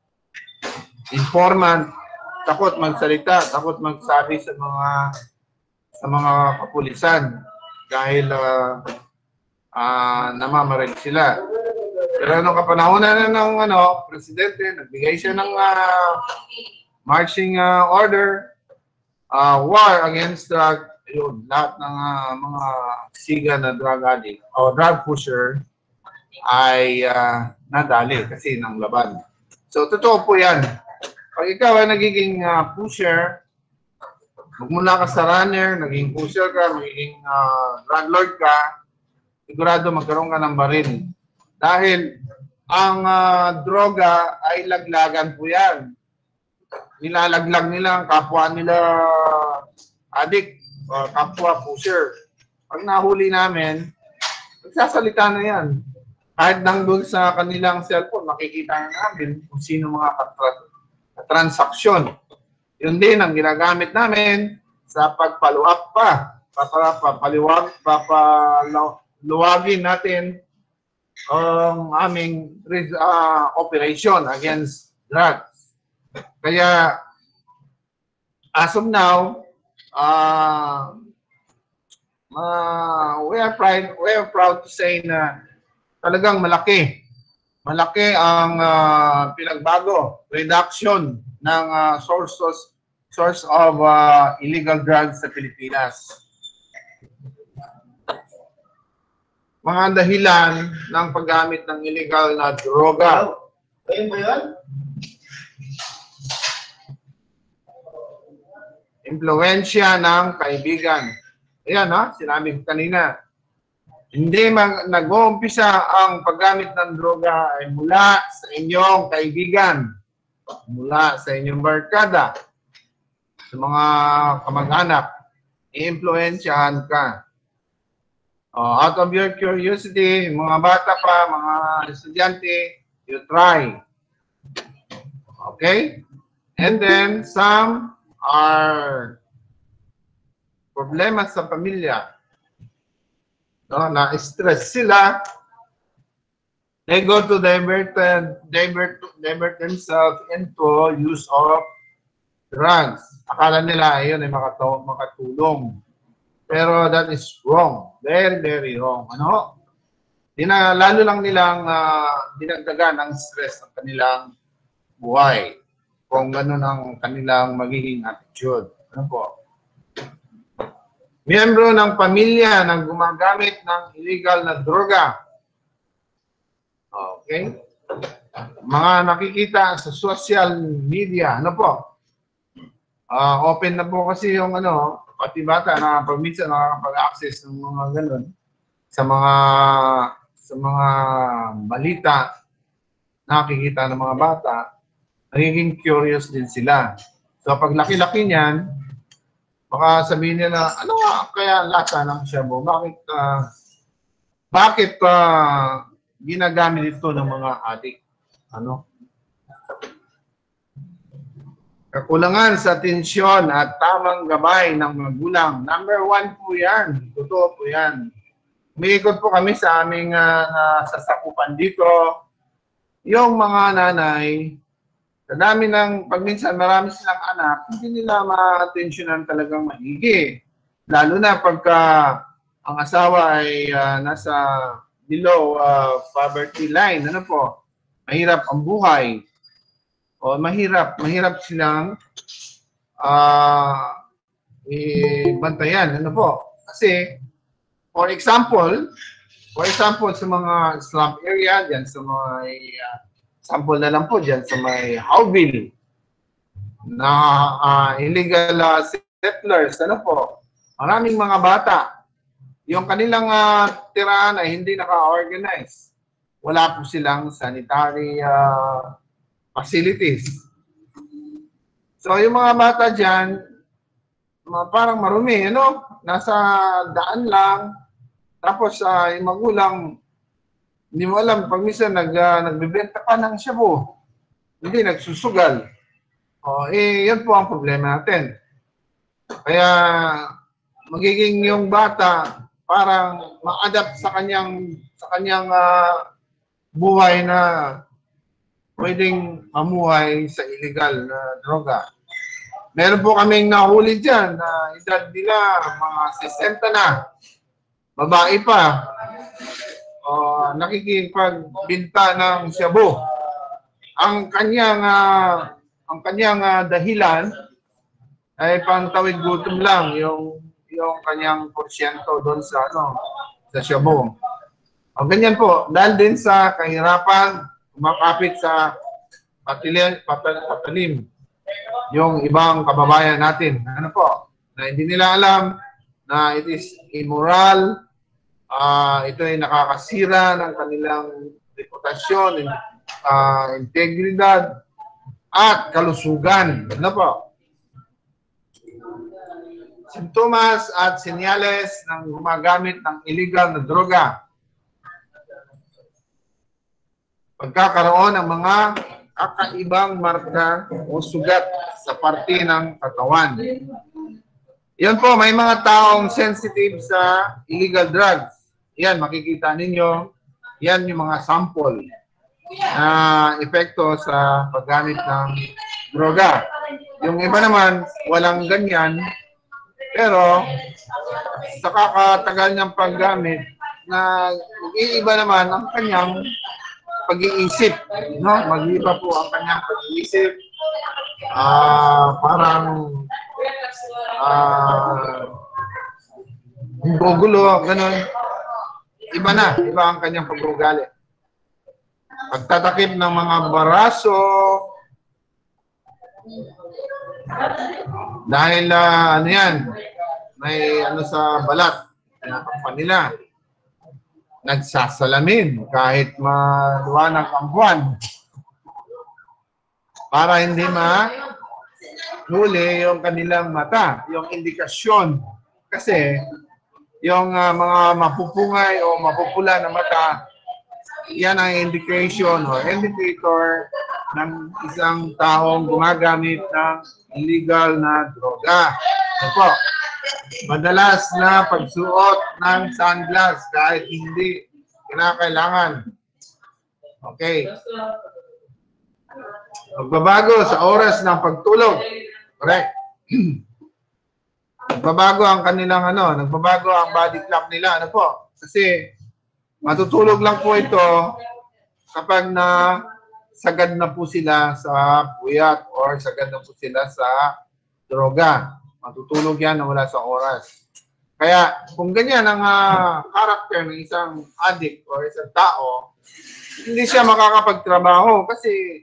Speaker 4: informant, takot magsalita, takot magsabi sa mga sa mga kapulisan dahil uh, uh, namamaril sila. Pero nung kapanahonan na ng ano, presidente, nagbigay siya ng uh, marching uh, order, uh, war against uh, yun, lahat ng uh, mga siga na drug addict o drug pusher ay uh, nadali kasi ng laban. So, totoo po yan. Pag ikaw ay nagiging uh, pusher, magmula ka sa runner, naging pusher ka, magiging uh, drug lord ka, sigurado magkaroon ka ng baril. Dahil ang uh, droga ay laglagan po yan. Nilalaglag nila ang kapwa nila addict, uh, kapwa pusher. Pag nahuli namin, magsasalita na yan. Kahit nang doon sa kanilang cellphone, makikita na namin kung sino mga transaksyon. Yun din ang ginagamit namin sa pag-follow up pa. Papaliwag, papaluwagin natin ang aming uh, operation against drugs. Kaya, as of now, uh, uh, we are proud, we are proud to say na talagang malaki. Malaki ang uh, pinagbago, reduction ng uh, sources, source of uh, illegal drugs sa Pilipinas. Mga dahilan ng paggamit ng illegal na droga. Ayun ba yun? Impluwensya ng kaibigan. Ayan ha, sinabi ko kanina. Hindi nag-uumpisa ang paggamit ng droga ay mula sa inyong kaibigan, mula sa inyong barkada, sa mga kamag-anak, i-impluensyahan ka. Uh, out of your curiosity, mga bata pa, mga estudyante, you try. Okay? And then, some are problema sa pamilya. No, na-stress sila. They go to divert, divert, divert themselves into use of drugs. Akala nila ayun ay makatulong. Pero that is wrong. Very, very wrong. Ano? Dina, lalo lang nilang uh, dinagdagan ang stress ng kanilang buhay. Kung gano'n ang kanilang magiging attitude. Ano po? Miyembro ng pamilya na gumagamit ng illegal na droga. Okay? Mga nakikita sa social media. Ano po? Uh, open na po kasi yung ano, pati bata na pag minsan nakakapag-access ng mga ganun sa mga sa mga balita nakikita ng mga bata, nagiging curious din sila. So pag laki-laki niyan, baka sabihin nila, ano nga kaya lasa ng shabu? Bakit uh, bakit uh, ginagamit ito ng mga adik? Ano? Kakulangan sa atensyon at tamang gabay ng magulang. Number one po yan. Totoo po yan. Umiikot po kami sa aming uh, nasasakupan dito. Yung mga nanay, sa dami ng, pag minsan marami silang anak, hindi nila ma-atensyonan talagang maigi. Lalo na pagka ang asawa ay uh, nasa below uh, poverty line. Ano po? Mahirap ang buhay. O mahirap, mahirap silang uh, i-bantayan. Ano po? Kasi, for example, for example, sa mga slum area, dyan sa mga uh, sample na lang po dyan sa may Howville na uh, illegal uh, settlers, ano po, maraming mga bata. Yung kanilang uh, tirahan ay hindi naka-organize. Wala po silang sanitary uh, facilities. So yung mga bata dyan, parang marumi, ano? Nasa daan lang. Tapos uh, yung magulang, hindi mo alam, pag minsan nag, uh, nagbibenta pa ng shabu, hindi, nagsusugal. O, eh, yan po ang problema natin. Kaya, magiging yung bata, parang ma-adapt sa kanyang, sa kanyang uh, buhay na pwedeng mamuhay sa illegal na droga. Meron po kaming nahuli dyan na edad nila mga sesenta na. Babae pa. Uh, nakikipagbinta ng shabu. Ang kanyang uh, ang kanyang uh, dahilan ay pantawid gutom lang yung yung kanyang porsyento doon sa ano sa shabu. O ganyan po, dahil din sa kahirapan kumakapit sa patalim, patalim yung ibang kababayan natin. Ano po? Na hindi nila alam na it is immoral. Uh, ito ay nakakasira ng kanilang reputasyon, uh, integridad, at kalusugan. Ano po? Sintomas at senyales ng gumagamit ng illegal na droga. Pagkakaroon ng mga kakaibang marka o sugat sa parte ng katawan. Yan po, may mga taong sensitive sa illegal drugs. Yan, makikita ninyo. Yan yung mga sample na epekto sa paggamit ng droga. Yung iba naman, walang ganyan. Pero, sa kakatagal niyang paggamit, na mag-iiba naman ang kanyang pag-iisip. No? Mag-iiba po ang kanyang pag-iisip. Ah, uh, parang ah, uh, gulo, ganun. Iba na, iba ang kanyang pag-ugali. Pagtatakip ng mga baraso, dahil uh, ano yan, may ano sa balat, pinapakpan nila. Nagsasalamin kahit maluwanag ang buwan para hindi mahuli yung kanilang mata, yung indikasyon. Kasi yung uh, mga mapupungay o mapupula na mata, yan ang indication o indicator ng isang taong gumagamit ng illegal na droga. Ito po, madalas na pagsuot ng sunglass kahit hindi kinakailangan. Okay. Magbabago sa oras ng pagtulog. Correct. Nagbabago ang kanilang ano, nagbabago ang body clock nila. Ano po? Kasi matutulog lang po ito kapag na sagad na po sila sa puyat or sagad na po sila sa droga. Matutulog yan na wala sa oras. Kaya kung ganyan ang uh, character ng isang addict or isang tao, hindi siya makakapagtrabaho kasi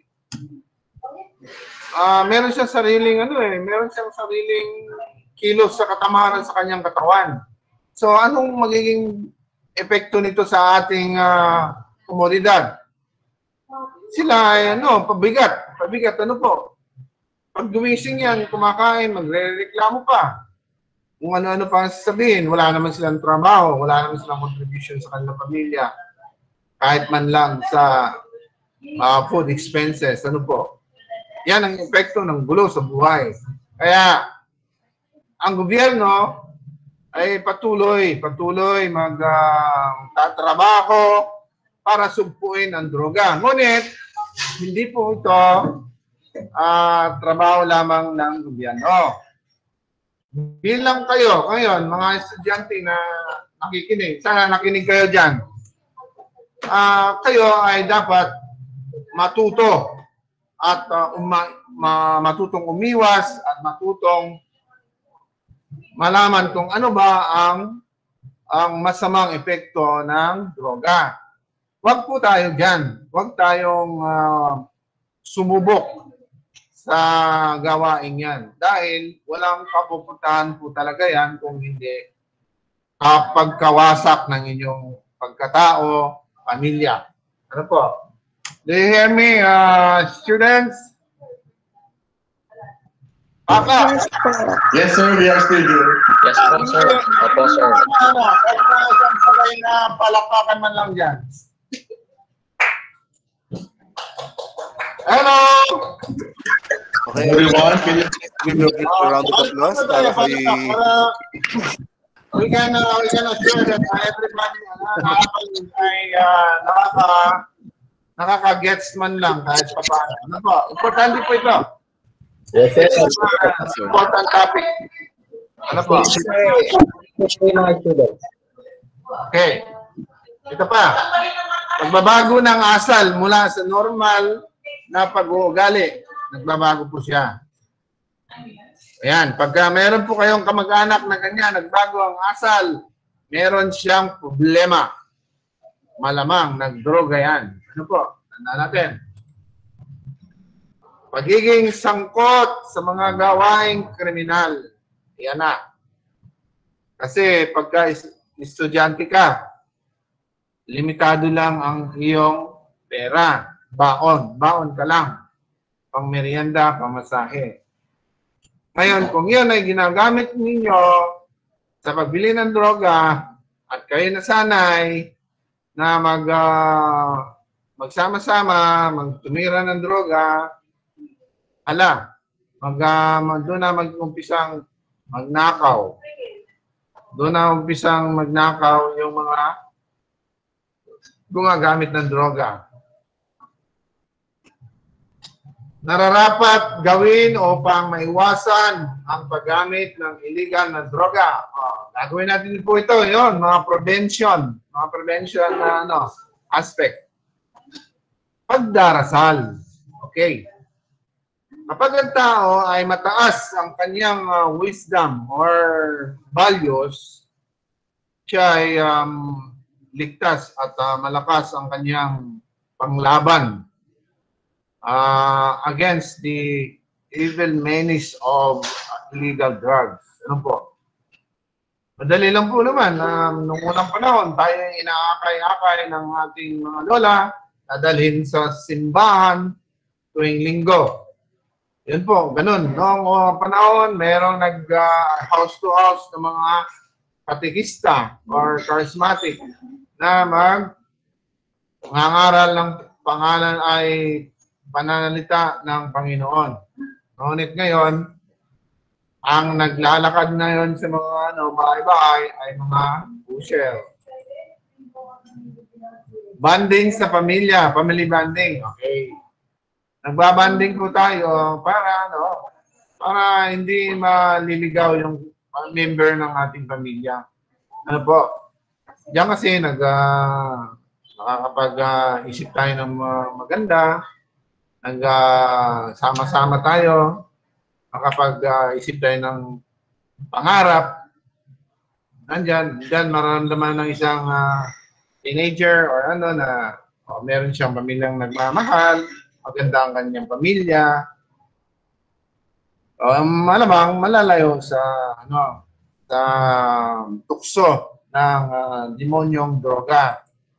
Speaker 4: uh, meron siyang sariling ano eh, meron siyang sariling kilos sa katamaran sa kanyang katawan. So anong magiging epekto nito sa ating uh, komunidad? Sila ay ano, pabigat. Pabigat ano po? Pag gumising yan, kumakain, magre-reklamo pa. Kung ano-ano pa sasabihin, wala naman silang trabaho, wala naman silang contribution sa kanilang pamilya. Kahit man lang sa uh, food expenses, ano po. Yan ang epekto ng gulo sa buhay. Kaya, ang gobyerno ay patuloy, patuloy mag-tatrabaho uh, para sugpuin ang droga. Ngunit, hindi po ito uh, trabaho lamang ng gobyerno. Bilang kayo, ngayon, mga estudyante na nakikinig, sana nakinig kayo dyan. Uh, kayo ay dapat matuto at uh, uma, ma, matutong umiwas at matutong malaman kung ano ba ang ang masamang epekto ng droga. wag po tayo dyan. Wag tayong uh, sumubok sa gawain yan. Dahil walang kapupuntahan po talaga yan kung hindi uh, pagkawasak ng inyong pagkatao, pamilya. Ano po? Do you hear me, uh, students? Paka!
Speaker 8: Yes, sir. We are still here.
Speaker 3: Yes, po, sir. Opo, sir.
Speaker 4: Ano? Isang sabay na palakpakan man lang dyan. Hello!
Speaker 1: Okay, everyone, can you give you a round of applause para kay...
Speaker 4: We can, uh, we can assure that everybody uh, ay uh, nakaka, nakaka-gets man lang kahit pa paano. Ano po? Importante po ito.
Speaker 8: Yes, sir.
Speaker 4: Uh, important topic. Ano po? Okay. Ito pa. Pagbabago ng asal mula sa normal na pag-uugali, nagbabago po siya. Ayan, pagka meron po kayong kamag-anak na ganyan, nagbago ang asal, meron siyang problema. Malamang, nagdroga yan. Ano po? Tanda natin. Pagiging sangkot sa mga gawaing kriminal. Yan na. Kasi pagka estudyante ka, limitado lang ang iyong pera. Baon. Baon ka lang. Pang merienda, pamasahe. Ngayon, kung yun ay ginagamit ninyo sa pagbili ng droga at kayo nasanay na mag, uh, magsama-sama, magtumira ng droga, ala, mag, uh, doon na mag-umpisang magnakaw. Doon na umpisang magnakaw yung mga gumagamit ng droga. Nararapat gawin upang maiwasan ang paggamit ng illegal na droga. Oh, gagawin natin po ito, yun, mga prevention, mga prevention na ano, aspect. Pagdarasal. Okay. Kapag ang tao ay mataas ang kanyang uh, wisdom or values, siya ay um, ligtas at uh, malakas ang kanyang panglaban Uh, against the evil menace of illegal drugs. Ano po? Madali lang po naman. Um, nung unang panahon, tayo inaakay-akay ng ating mga lola, dadalhin sa simbahan tuwing linggo. Yun po, ganun. Noong uh, panahon, mayroong nag uh, house to house ng mga katekista or charismatic na mag nangaral ng pangalan ay pananalita ng Panginoon. Ngunit ngayon, ang naglalakad ngayon sa mga ano, bahay-bahay ay mga pusher. Banding sa pamilya, family banding. Okay. Nagbabanding po tayo para ano, para hindi maliligaw yung member ng ating pamilya. Ano po? Diyan kasi nag uh, nakakapag-isip uh, tayo ng uh, maganda. Nag-sama-sama uh, tayo, makapag-isip uh, tayo ng pangarap. Nandyan, dyan mararamdaman ng isang uh, teenager or ano na oh, meron siyang pamilyang nagmamahal, maganda ang kanyang pamilya. Um, malamang malalayo sa ano sa tukso ng uh, demonyong droga.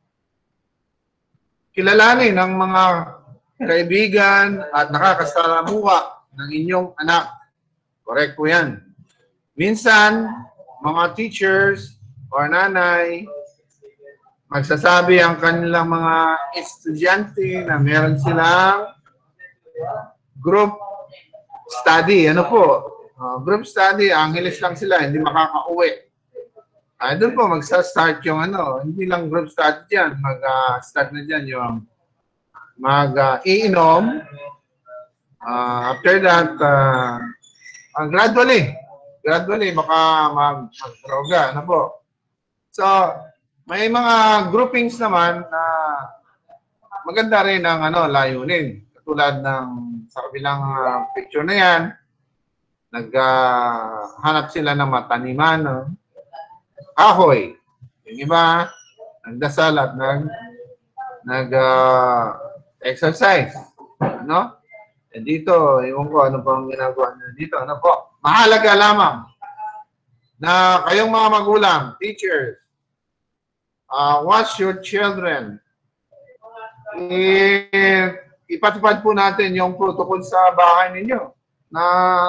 Speaker 4: Kilalanin ng mga kaibigan at nakakasalamuha ng inyong anak. Correct po yan. Minsan, mga teachers or nanay, magsasabi ang kanilang mga estudyante na meron silang group study. Ano po? Uh, group study, angilis lang sila, hindi makakauwi. Uh, doon po, magsa-start yung ano, hindi lang group study dyan, mag-start uh, na dyan yung mag-iinom. Uh, uh, after that, uh, uh, gradually, gradually, baka mag-droga. Ano po? So, may mga groupings naman na maganda rin ang ano, layunin. Katulad ng sa kabilang uh, picture na yan, naghanap uh, sila ng mataniman, no? Ahoy. Yung iba, nagdasal at nag nag-exercise. No? Eh dito, ewan ko ano pang ginagawa nyo dito. Ano po? Mahalaga lamang na kayong mga magulang, teachers, uh, watch your children. I ipatupad po natin yung protocol sa bahay ninyo na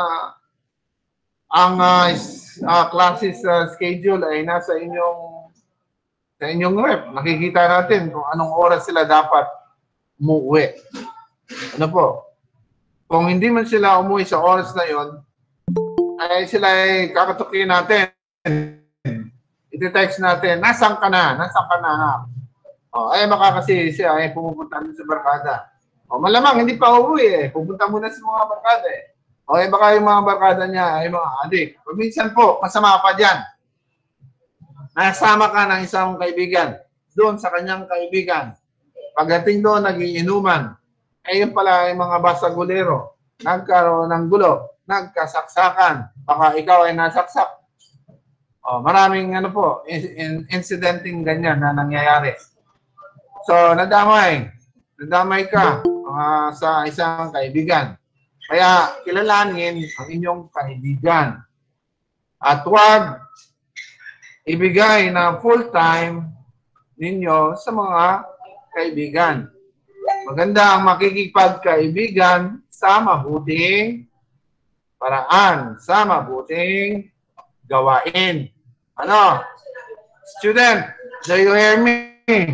Speaker 4: ang uh, uh, classes uh, schedule ay nasa inyong sa inyong rep. Nakikita natin kung anong oras sila dapat umuwi. Ano po? Kung hindi man sila umuwi sa oras na yon, ay sila ay kakatukin natin. Iti-text natin, nasaan ka na? Nasaan ka na? O, ay baka kasi siya ay pumupunta sa barkada. O, malamang hindi pa uuwi eh. Pupunta muna sa mga barkada eh. O, ay baka yung mga barkada niya ay mga adik. Minsan po, masama pa dyan. Nasama ka ng isang kaibigan doon sa kanyang kaibigan. Pagdating doon, nagiinuman. Eh, yun pala yung mga basagulero. Nagkaroon ng gulo. Nagkasaksakan. Baka ikaw ay nasaksak. O, maraming ano po, incidenting ganyan na nangyayari. So, nadamay. Nadamay ka uh, sa isang kaibigan. Kaya, kilalanin ang inyong kaibigan. At huwag ibigay na full-time ninyo sa mga kaibigan. Maganda ang makikipagkaibigan sa mabuting paraan, sa mabuting gawain. Ano? Student, do you hear me?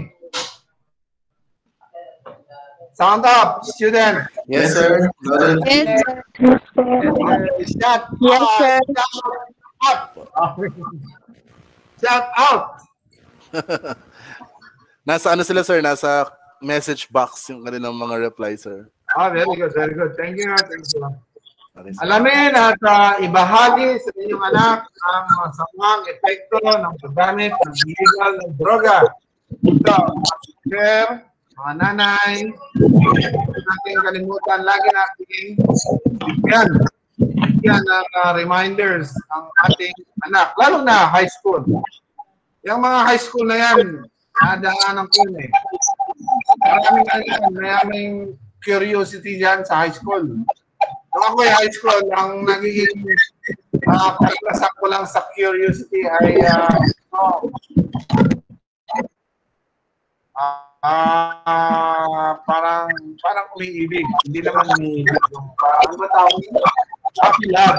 Speaker 4: Sound up, student.
Speaker 1: Yes, sir.
Speaker 7: Yes, sir.
Speaker 4: Shut
Speaker 7: Yes, sir.
Speaker 4: up. Shout out!
Speaker 1: Nasa ano sila, sir? Nasa message box yung kanilang mga reply, sir.
Speaker 4: Ah, very good, very good. Thank you. Thank you.
Speaker 1: Okay,
Speaker 4: Alamin at uh, ibahagi sa inyong anak ang masamang epekto ng paggamit ng illegal na droga. Ito, mga mga nanay, natin kalimutan, lagi natin bigyan, bigyan ng uh, reminders ang ating anak, lalo na high school. Yung mga high school na yan, nadaanan ko yun eh. Maraming, maraming curiosity dyan sa high school. Nung ako ay high school, ang nagiging uh, paglasak ko lang sa curiosity ay uh, oh, uh, parang parang umiibig. Hindi naman umiibig. Parang ano ba tawag nito? Happy love.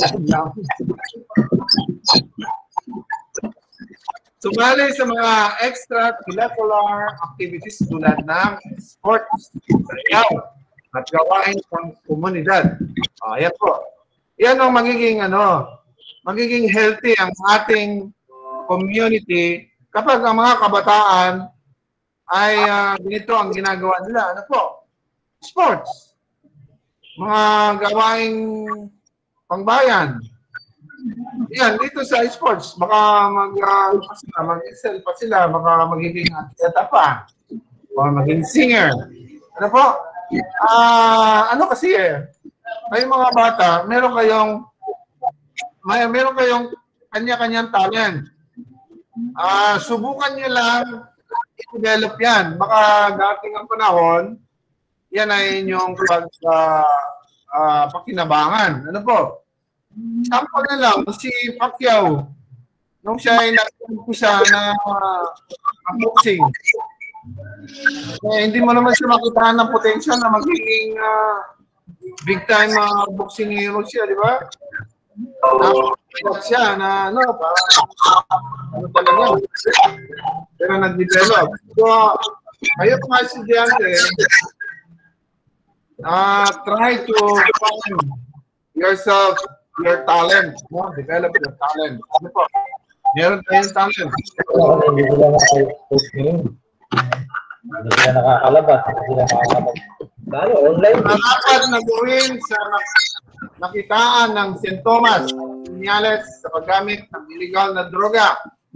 Speaker 4: Sumali sa mga extracurricular activities tulad ng sports, sayaw, at gawain ng komunidad. Oh, ayan po. Yan ang magiging ano, magiging healthy ang ating community kapag ang mga kabataan ay uh, ganito ang ginagawa nila. Ano po? Sports. Mga gawaing pangbayan. Yan, dito sa sports, baka mag, uh, mag-excel pa sila, baka magiging atleta pa, o maging singer. Ano po? Ah, uh, ano kasi eh, kayong mga bata, meron kayong, may, meron kayong kanya-kanyang talent. Ah, uh, subukan nyo lang i-develop yan. Baka dating ang panahon, yan ay inyong pag, uh, uh, pakinabangan. Ano po? Sample na lang, si Pacquiao, nung siya ay nag-umpisa na uh, boxing, eh, hindi mo naman siya makitaan ng potential na magiging uh, big time uh, boxing hero siya, di ba? Napakagod siya na ano, parang ano talaga, pero nag-develop. So, kayo mga estudyante, uh, try to find yourself, your talent, no? Develop your talent. Ano po? Meron tayong talent.
Speaker 6: Hindi sila nakaka-posting. Hindi sila nakakalabas. Hindi sila nakakalabas. Lalo, online.
Speaker 4: Dapat na gawin sa nakitaan ng Saint Thomas, senyales sa paggamit ng illegal na droga.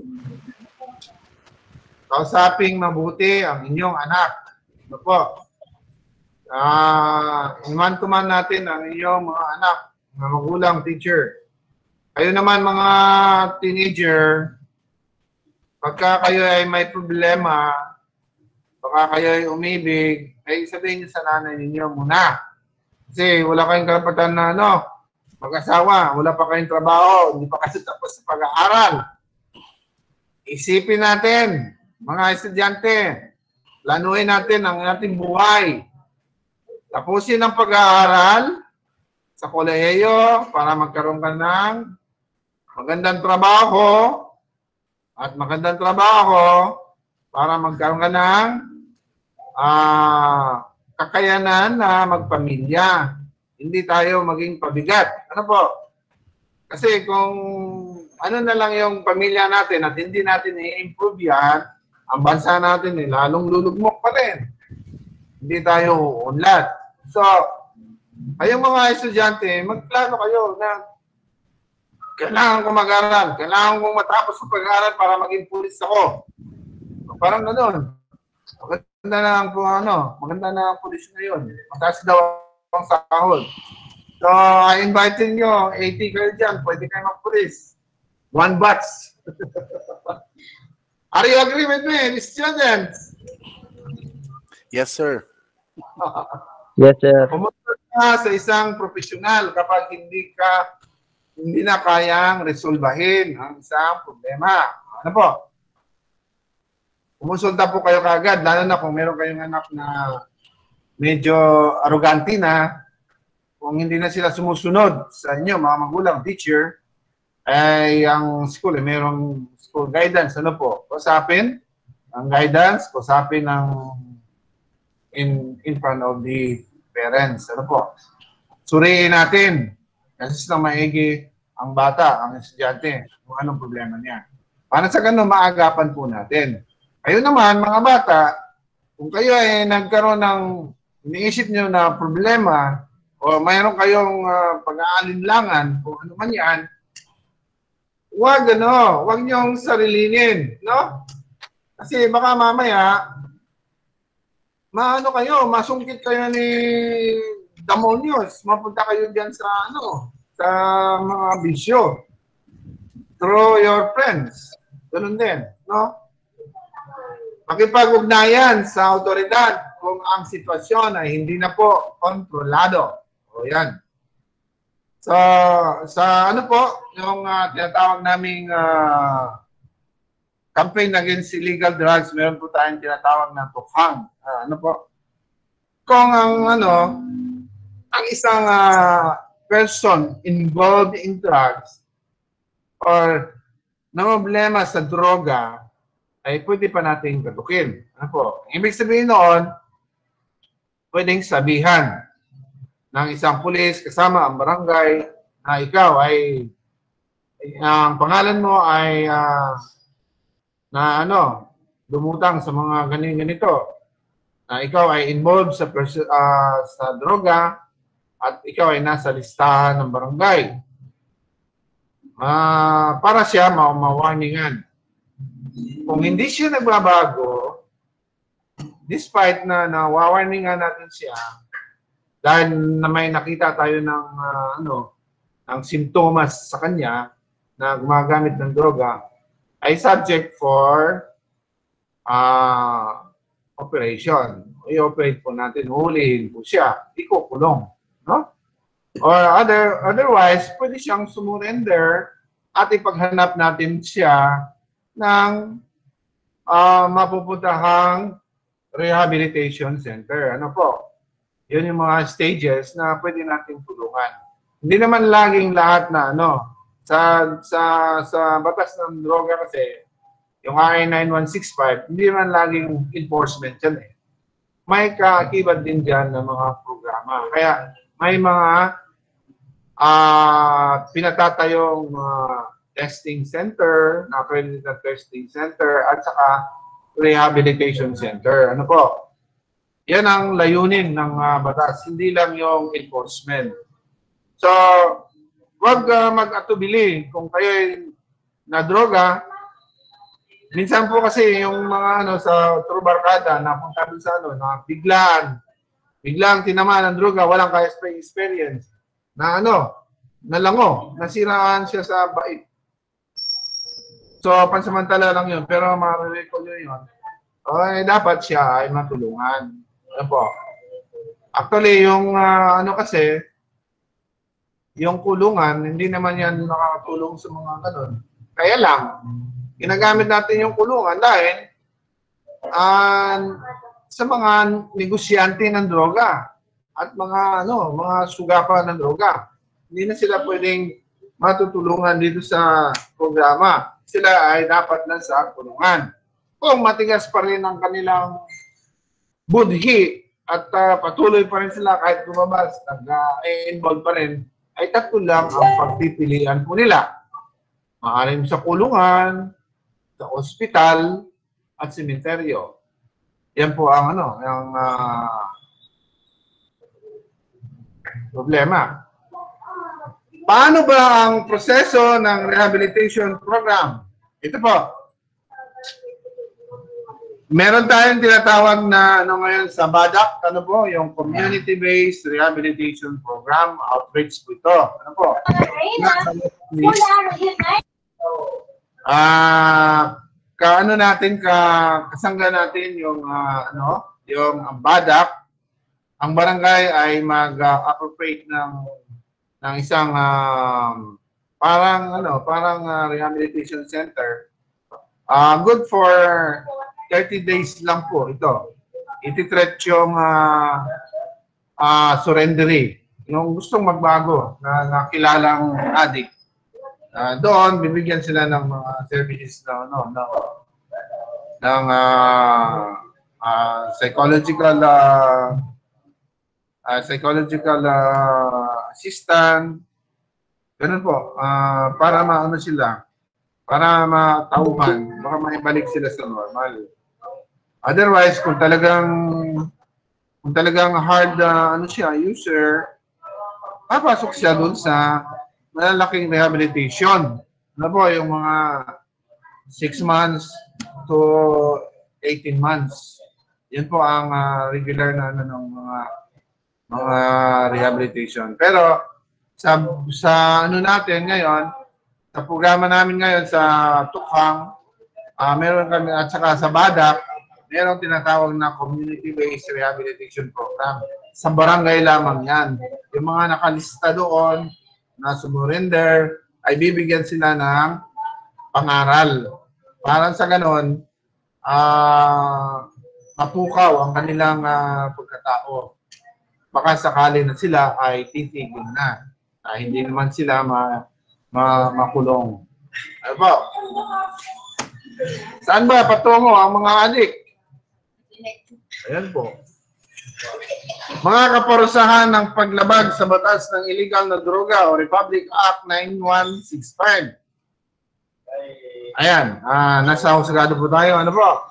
Speaker 4: Kausaping mabuti ang inyong anak. Ano po? Ah, uh, iman-tuman natin ang inyong mga anak, mga magulang, teacher. Kayo naman mga teenager, pagka kayo ay may problema, baka kayo ay umibig, ay sabihin niyo sa nanay ninyo muna. Kasi wala kayong karapatan na ano, mag-asawa, wala pa kayong trabaho, hindi pa kayo tapos sa pag-aaral. Isipin natin, mga estudyante, planuhin natin ang ating buhay. Tapusin ang pag-aaral sa kolehiyo para magkaroon ka ng magandang trabaho at magandang trabaho para magkaroon ka ng uh, kakayanan na magpamilya. Hindi tayo maging pabigat. Ano po? Kasi kung ano na lang yung pamilya natin at hindi natin i-improve yan, ang bansa natin eh, lalong lulugmok pa rin. Hindi tayo unlad. So, kayong mga estudyante, magplano kayo na kailangan ko mag-aral, kailangan kong matapos sa pag-aaral para maging pulis ako. Parang gano'n. Maganda na ang ano, maganda na ang pulis ngayon. Mataas daw ang sahod. So, I invite nyo, eighty kayo dyan, pwede kayo mag-pulis. One batch. Are you agree with me, students?
Speaker 1: Yes, sir.
Speaker 2: Yes, sir.
Speaker 4: Pumunta ka sa isang profesional kapag hindi ka hindi na kayang resolbahin ang isang problema. Ano po? Kumonsulta po kayo kaagad, lalo na kung meron kayong anak na medyo arrogante na, kung hindi na sila sumusunod sa inyo, mga magulang, teacher, ay ang school, eh, merong school guidance. Ano po? Kusapin ang guidance, kusapin ang in, in front of the parents. Ano po? Suriin natin. Kasi na maigi ang bata, ang estudyante, kung anong problema niya. Para sa ganun, maagapan po natin. Kayo naman, mga bata, kung kayo ay nagkaroon ng iniisip nyo na problema o mayroon kayong uh, pag-aalinlangan kung ano man yan, huwag ano, huwag nyong sarilinin, no? Kasi baka mamaya, maano kayo, masungkit kayo ni demonyos, mapunta kayo dyan sa ano, sa mga bisyo. Through your friends. Ganun din, no? Makipag-ugnayan sa autoridad kung ang sitwasyon ay hindi na po kontrolado. O yan. So, sa ano po, yung uh, tinatawag naming uh, campaign against illegal drugs, meron po tayong tinatawag na tukhang. Uh, ano po? Kung ang ano, ang isang uh, person involved in drugs or na problema sa droga, ay pwede pa natin katukin. Ano po? Ibig sabihin noon, pwedeng sabihan ng isang pulis kasama ang barangay na ikaw ay, ang pangalan mo ay uh, na ano, lumutang sa mga ganito-ganito. Na ikaw ay involved sa, uh, sa droga at ikaw ay nasa listahan ng barangay. Uh, para siya ma-warningan. Kung hindi siya nagbabago, despite na nawawarningan natin siya, dahil na may nakita tayo ng uh, ano, ng simptomas sa kanya na gumagamit ng droga, ay subject for uh, operation. I-operate po natin, hulihin po siya, ikukulong. No? Or other, otherwise, pwede siyang sumurrender at ipaghanap natin siya ng uh, mapupuntahang rehabilitation center. Ano po? Yun yung mga stages na pwede natin tulungan. Hindi naman laging lahat na ano, sa sa sa batas ng droga kasi, yung R A nine one six five, hindi naman laging enforcement yan eh. May kaakibat din dyan ng mga programa. Kaya may mga uh, pinatatayong uh, testing center, na accredited testing center, at saka rehabilitation center. Ano po? Yan ang layunin ng uh, batas, hindi lang yung enforcement. So, wag uh, mag-atubili kung kayo na droga. Minsan po kasi yung mga ano sa true barkada na punta sa ano na biglaan biglang tinamaan ng droga, walang ka-experience na ano, nalango, nasiraan siya sa bait. So, pansamantala lang yun, pero ma-recall nyo yun. ay dapat siya ay matulungan. Ano po? Actually, yung uh, ano kasi, yung kulungan, hindi naman yan nakakatulong sa mga ganun. Kaya lang, ginagamit natin yung kulungan dahil uh, sa mga negosyante ng droga at mga ano, mga sugapa ng droga. Hindi na sila pwedeng matutulungan dito sa programa. Sila ay dapat na sa kulungan. Kung matigas pa rin ang kanilang budhi at uh, patuloy pa rin sila kahit lumabas, nag-involve pa rin, ay tatlo lang ang pagpipilian po nila. Maaaring sa kulungan, sa ospital, at sementeryo. Yan po ang ano, ang uh, problema. Paano ba ang proseso ng rehabilitation program? Ito po. Meron tayong tinatawag na ano ngayon sa B A D A C, ano po, yung Community-Based Rehabilitation Program, outreach po ito. Ano po? Ah, uh, kaano natin ka kasangga natin yung uh, ano, yung B A D A C. Ang barangay ay mag-appropriate uh, ng ng isang uh, parang ano, parang uh, rehabilitation center. Uh, good for thirty days lang po ito. Ititreat yung uh, uh, surrendery. Yung gustong magbago na nakilalang addict. Uh, doon, bibigyan sila ng mga services na, no, no, ng uh, uh, psychological uh, uh, psychological uh, assistant. Ganun po. Uh, para maano sila. Para matauhan. Baka maibalik sila sa normal. Otherwise, kung talagang kung talagang hard uh, ano siya, user, papasok siya dun sa malalaking rehabilitation. Ano po, yung mga six months to eighteen months. Yan po ang uh, regular na ano ng mga mga rehabilitation. Pero sa sa ano natin ngayon, sa programa namin ngayon sa Tukhang, uh, meron kami at saka sa B A D A C, merong tinatawag na community-based rehabilitation program. Sa barangay lamang yan. Yung mga nakalista doon na sumurrender, ay bibigyan sila ng pangaral. Para sa ganon, uh, mapukaw ang kanilang uh, pagkatao. Baka sakali na sila ay titigil na. Uh, hindi naman sila ma, ma, makulong. Ano po? Saan ba patungo ang mga adik? Ayan po. Mga kaparusahan ng paglabag sa batas ng illegal na droga o Republic Act nine one six five. Ayan, ah, nasa husgado po tayo. Ano po?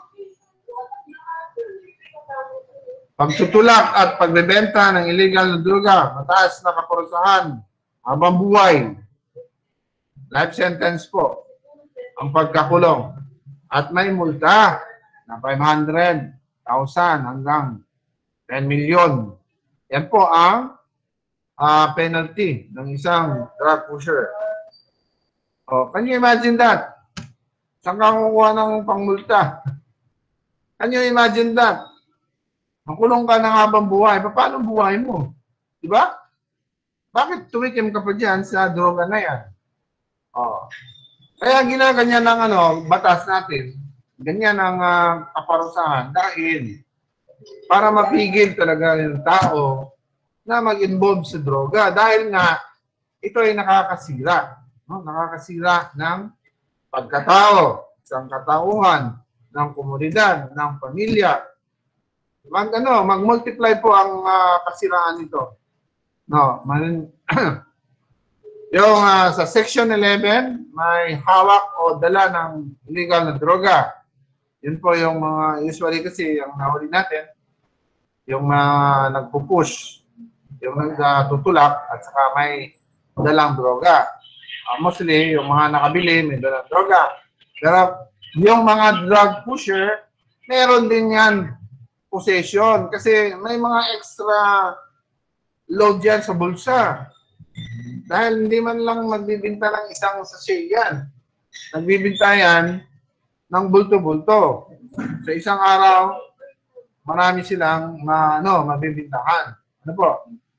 Speaker 4: Pagtutulak at pagbebenta ng illegal na droga, mataas na kaparusahan, habang buhay. Life sentence po. Ang pagkakulong. At may multa na five hundred thousand hanggang ten million. Yan po ang uh, penalty ng isang drug pusher. Oh, can you imagine that? Saan ka kukuha ng pangmulta? Can you imagine that? Makulong ka ng habang buhay. Paano buhay mo? Diba? Bakit tumikim ka pa dyan sa droga na yan? Oh. Kaya ginaganyan ng ano, batas natin. Ganyan ang uh, kaparusahan dahil para mapigil talaga yung tao na mag-involve sa droga. Dahil nga, ito ay nakakasira. No? Nakakasira ng pagkatao, isang katauhan, ng komunidad, ng pamilya. Mag, ano, mag-multiply po ang uh, kasiraan nito. No, man, yung uh, sa Section eleven, may hawak o dala ng illegal na droga. Yun po yung mga, uh, usually kasi, ang nahuli natin, yung uh, nagpupush, yung nagtutulak, at saka may dalang droga. Uh, mostly, yung mga nakabili, may dalang droga. Pero yung mga drug pusher, meron din yan possession. Kasi may mga extra load yan sa bulsa. Dahil hindi man lang magbibinta ng isang sachet yan. Nagbibinta yan ng bulto-bulto. sa isang araw, marami silang ma, ano, mabibintahan. Ano po?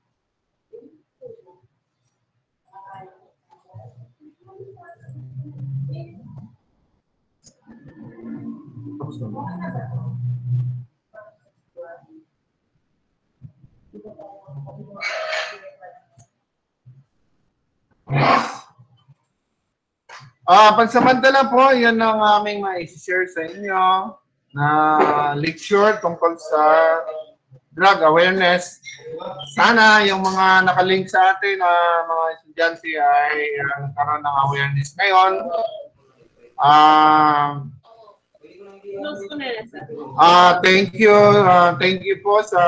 Speaker 4: Ah, pansamantala po, yan ang aming ma-share sa inyo na lecture tungkol sa drug awareness. Sana yung mga nakalink sa atin na mga estudyante ay uh, nagkaroon ng awareness ngayon. Ah, uh, thank you, uh, thank you po sa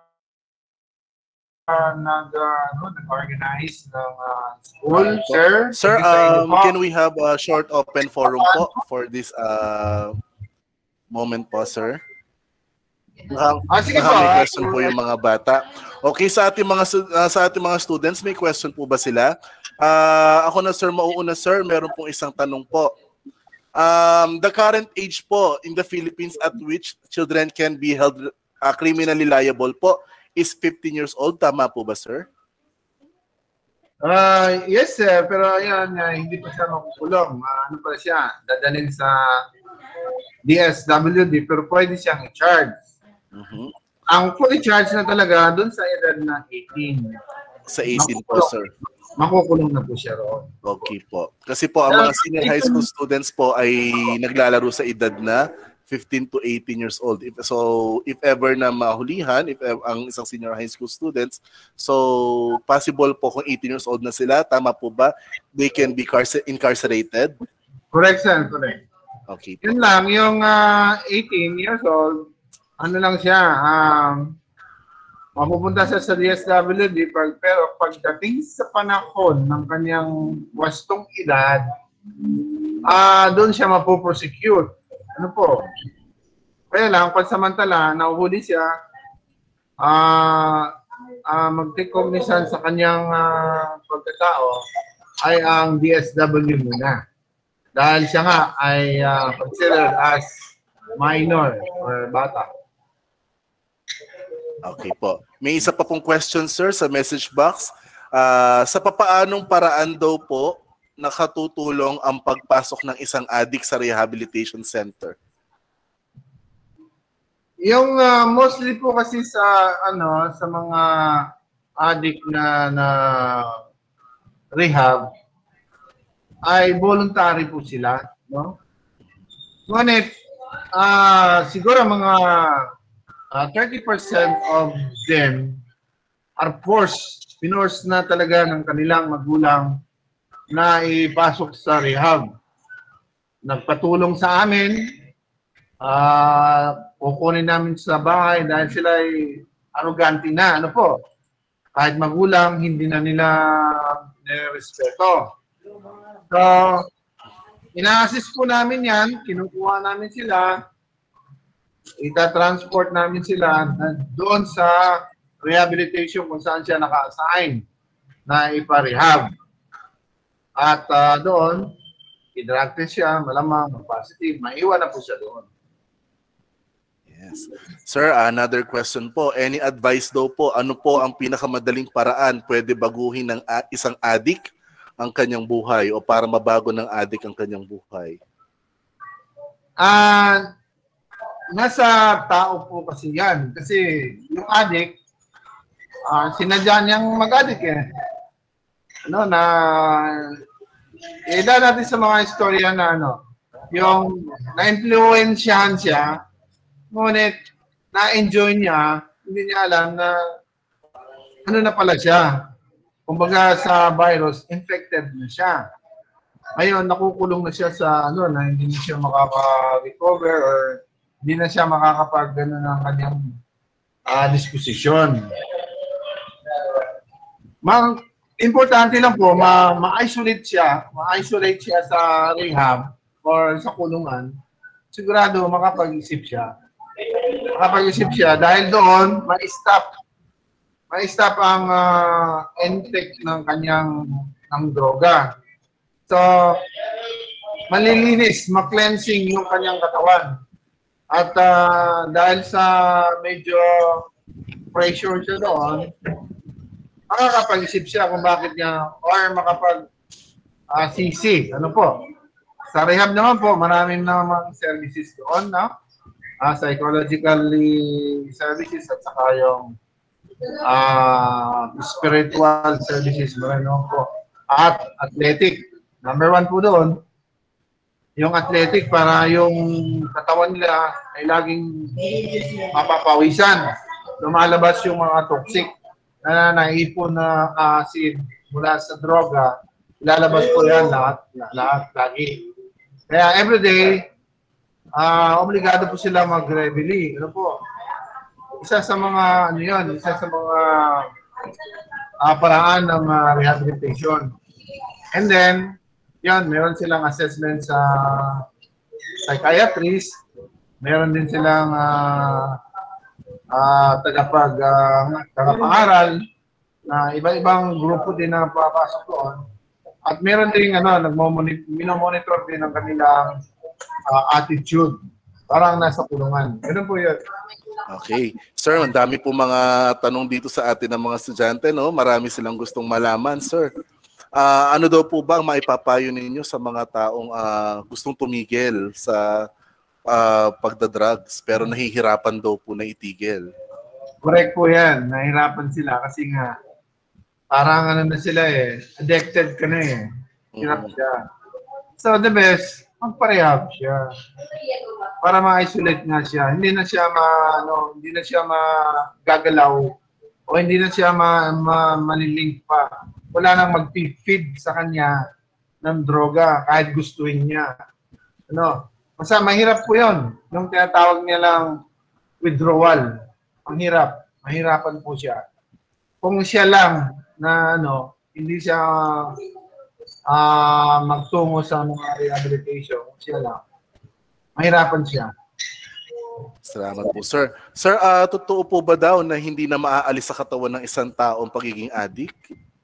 Speaker 4: uh, nag, uh, no, nag-organize ng uh, school, sir.
Speaker 1: Sir, um, can we have a short open forum po for this uh, moment po, sir? Uh,
Speaker 4: ah, sige po.
Speaker 1: May question po yung mga bata. Okay, sa ating mga uh, sa ating mga students, may question po ba sila? Uh, ako na, sir, mauuna, sir. Meron pong isang tanong po. Um, the current age po in the Philippines at which children can be held uh, criminally liable po is fifteen years old. Tama po ba, sir?
Speaker 4: Uh, yes, sir. Pero yan, uh, hindi pa siya makukulong. Uh, ano pa siya? Dadalhin sa D S W D pero pwede siyang i-charge.
Speaker 1: Mm-hmm.
Speaker 4: Ang fully charge na talaga doon sa edad na eighteen.
Speaker 1: Sa eighteen po, sir.
Speaker 4: Makukulong na po siya roon.
Speaker 1: Okay po. Kasi po, ang mga senior high school students po ay naglalaro sa edad na fifteen to eighteen years old. If, so, if ever na mahulihan, if ever, ang isang senior high school students, so possible po kung eighteen years old na sila, tama po ba? They can be incarcerated?
Speaker 4: Correct, sir. Correct.
Speaker 1: Okay po.
Speaker 4: Yun lang, yung uh, eighteen years old, ano lang siya, um, mapupunta siya sa D S W D, pag, pero pagdating sa panahon ng kanyang wastong edad, uh, doon siya mapuprosecute. Ano po? Kaya lang, pansamantala, nauhuli siya, uh, uh, mag-take cognizance sa kanyang uh, pagkatao ay ang D S W muna. Dahil siya nga ay uh, considered as minor or bata.
Speaker 1: Okay po. May isa pa pong question, sir, sa message box. Uh, sa papaanong paraan daw po nakatutulong ang pagpasok ng isang addict sa rehabilitation center?
Speaker 4: Yung uh, mostly po kasi sa ano sa mga addict na na rehab ay voluntary po sila, no? Ngunit uh, siguro mga Uh, thirty percent of them are forced, pinors na talaga ng kanilang magulang na ipasok sa rehab. Nagpatulong sa amin, uh, kukunin namin sa bahay dahil sila ay arrogante na. Ano po? Kahit magulang, hindi na nila nirespeto. So, ina-assist po namin yan, kinukuha namin sila, ita-transport namin sila doon sa rehabilitation kung saan siya naka-assign na ipa-rehab. At uh, doon, i-drug test siya, malamang positive, maiwan na po siya doon.
Speaker 1: Yes. Sir, another question po. Any advice daw po, ano po ang pinakamadaling paraan pwede baguhin ng isang addict ang kanyang buhay o para mabago ng addict ang kanyang buhay?
Speaker 4: Ah... Uh, Nasa tao po kasi yan. Kasi yung addict, uh, sinadya niyang mag-addict eh. Ano, na, ida natin sa mga istorya na ano, yung na-influensyahan siya, ngunit na-enjoy niya, hindi niya alam na ano na pala siya. Kumbaga sa virus, infected na siya. Ngayon, nakukulong na siya sa ano, na hindi siya makaka-recover or hindi na siya makakapag gano'n ng kanyang uh, disposisyon. Mang, importante lang po, ma-isolate siya, ma-isolate siya sa rehab or sa kulungan, sigurado makapag-isip siya. Makapag-isip siya dahil doon, ma-stop ma-stop ang uh, intake ng kanyang ng droga. So, malilinis, ma-cleansing yung kanyang katawan. At uh, dahil sa medyo pressure siya doon, makakapag-isip siya kung bakit niya or makapag uh, sisi. Ano po? Sa rehab naman po, maraming namang services doon, no? Uh, psychologically services at saka yung uh, spiritual services, marami po. At athletic. Number one po doon, yung athletic para yung katawan nila ay laging mapapawisan. Lumalabas yung mga toxic na naipon na acid mula sa droga. Ilalabas po yan lahat, lahat, lagi. Kaya everyday, uh, obligado po sila mag-rebeli. Ano po? Isa sa mga, ano yun, isa sa mga uh, paraan ng uh, rehabilitation. And then, yun, meron silang assessment sa psychiatrist, meron din silang uh, uh, tagapag, uh, tagapangaral na iba-ibang grupo din na papasok doon. At meron din, ano, nagmo-monitor din ang kanilang uh, attitude. Parang nasa kulungan. Ganun po yun.
Speaker 1: Okay. Sir, ang dami po mga tanong dito sa atin ng mga estudyante, no? Marami silang gustong malaman, sir. Uh, ano daw po ba ang maipapayo ninyo sa mga taong uh, gustong tumigil sa uh, pagdadrugs pero nahihirapan daw po na itigil?
Speaker 4: Correct po yan. Nahihirapan sila kasi nga parang ano na sila eh, addicted ka na eh. Hirap mm. siya. So the best, magparehab siya. Para ma-isolate nga siya. Hindi na siya ma, ano, hindi na siya magagalaw o hindi na siya ma, ma, manilink pa. Wala nang mag-feed sa kanya ng droga kahit gustuin niya. Ano? Basta mahirap po yun. Yung tinatawag niya lang withdrawal. Ang hirap. Mahirapan po siya. Kung siya lang na ano, hindi siya uh, magtungo sa mga rehabilitation, siya lang. Mahirapan siya.
Speaker 1: Salamat po, sir. Sir, uh, totoo po ba daw na hindi na maaalis sa katawan ng isang tao ang pagiging addict?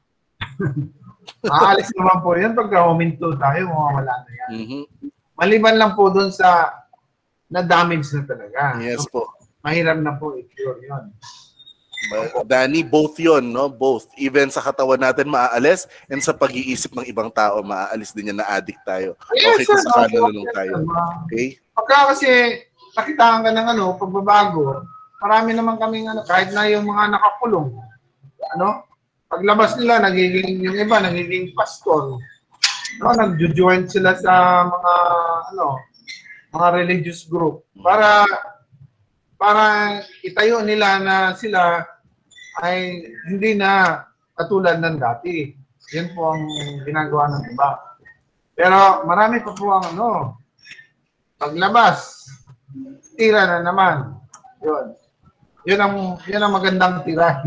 Speaker 4: Aalis naman po yan pagka huminto tayo, mawawala na yan.
Speaker 1: Mm-hmm.
Speaker 4: Maliban lang po doon sa na-damage na talaga.
Speaker 1: Yes so, po.
Speaker 4: Mahirap na po i-cure yun.
Speaker 1: Danny, both yon, no? Both. Even sa katawan natin maaalis and sa pag-iisip ng ibang tao, maaalis din yan na addict tayo.
Speaker 4: Yes,
Speaker 1: okay kung sa kanalulong tayo. Okay?
Speaker 4: Pagka kasi nakitaan ka ng ano, pagbabago, marami naman kaming ano, kahit na yung mga nakakulong, ano, paglabas nila, nagiging, yung iba, nagiging pastor. No, nag-join sila sa mga, ano, mga religious group para para itayo nila na sila ay hindi na katulad ng dati. Yan po ang ginagawa ng iba. Pero marami pa po ang ano, paglabas, tira na naman. Yun. Yun ang, yun ang magandang tira.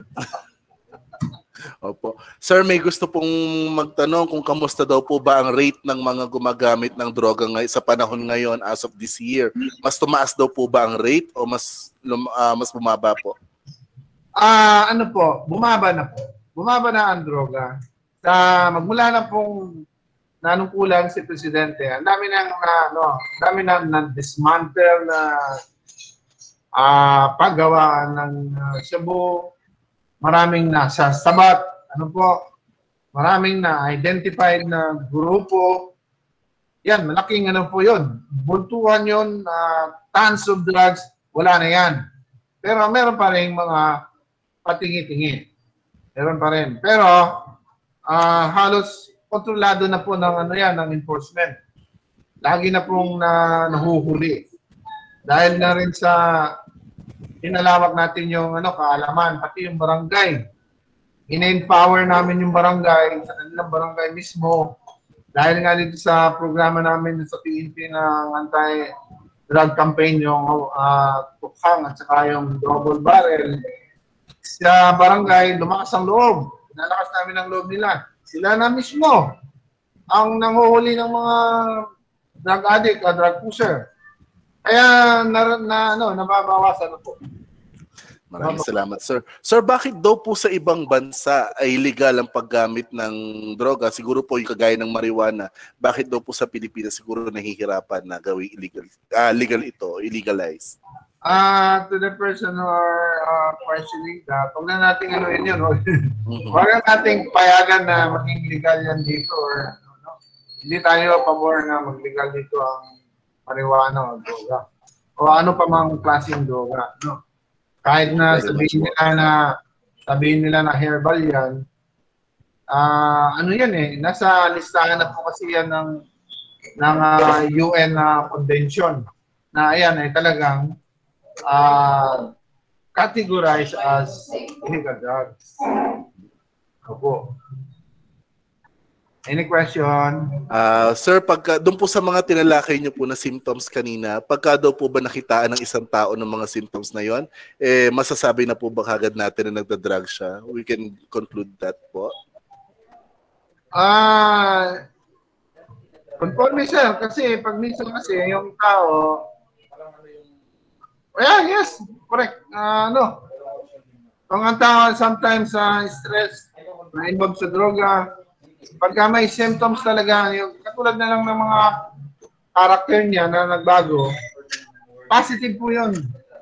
Speaker 1: Opo. Sir, may gusto pong magtanong kung kamusta daw po ba ang rate ng mga gumagamit ng droga ngay sa panahon ngayon as of this year. Mas tumaas daw po ba ang rate o mas uh, mas bumaba po?
Speaker 4: Ah, uh, ano po, bumaba na po. Bumaba na ang droga. Sa magmula na pong nanungkulan si presidente, ang dami nang uh, ano, dami nang na-dismantle na uh, paggawa ng uh, Cebu. Maraming nasa sabat, ano po, maraming na-identified na grupo. Yan, malaking ano po yun. Buntuhan yun, uh, tons of drugs, wala na yan. Pero meron pa rin mga patingi-tingi. Meron pa rin. Pero uh, halos kontrolado na po ng ano yan, ng enforcement. Lagi na pong na, nahuhuli. Dahil na rin sa inalawak natin yung ano, kaalaman, pati yung barangay. Ina-empower namin yung barangay, sa kanilang barangay mismo. Dahil nga dito sa programa namin sa P N P ng anti-drug campaign, yung uh, tukhang at saka yung double barrel, sa barangay, lumakas ang loob. Nalakas namin ang loob nila. Sila na mismo ang nanguhuli ng mga drug addict o drug pusher. Kaya na, na ano, nababawasan na po.
Speaker 1: Maraming salamat, sir. Sir, bakit daw po sa ibang bansa ay legal ang paggamit ng droga? Siguro po yung kagaya ng marijuana. Bakit daw po sa Pilipinas siguro nahihirapan na gawing illegal, uh, legal ito, illegalize?
Speaker 4: Uh, to the person who are uh, questioning that, huwag na natin ano yun yun. Huwag na natin payagan na maging legal yan dito. Or, ano, hindi tayo pabor na mag-legal dito ang marijuana o droga. O ano pa mang klaseng droga. No? Kahit na sabihin nila na sabihin nila na herbal yan, uh, ano yan eh, nasa listahan na po kasi yan ng, ng uh, U N uh, Convention na ayan ay eh, talagang uh, categorized as illegal drugs. Opo. Any question?
Speaker 1: Uh, sir, pagka, doon po sa mga tinalakay niyo po na symptoms kanina, pagka daw po ba nakitaan ng isang tao ng mga symptoms na yon, eh, masasabi na po ba kagad natin na nagda-drug siya? We can conclude that po.
Speaker 4: Ah, uh, conforme sir, kasi pag minsan kasi yung tao, yeah, yes, correct. Uh, ano, pag ang tao sometimes uh, stress, na-involved sa droga, pagka may symptoms talaga, yung katulad na lang ng mga character niya na nagbago, positive po yun.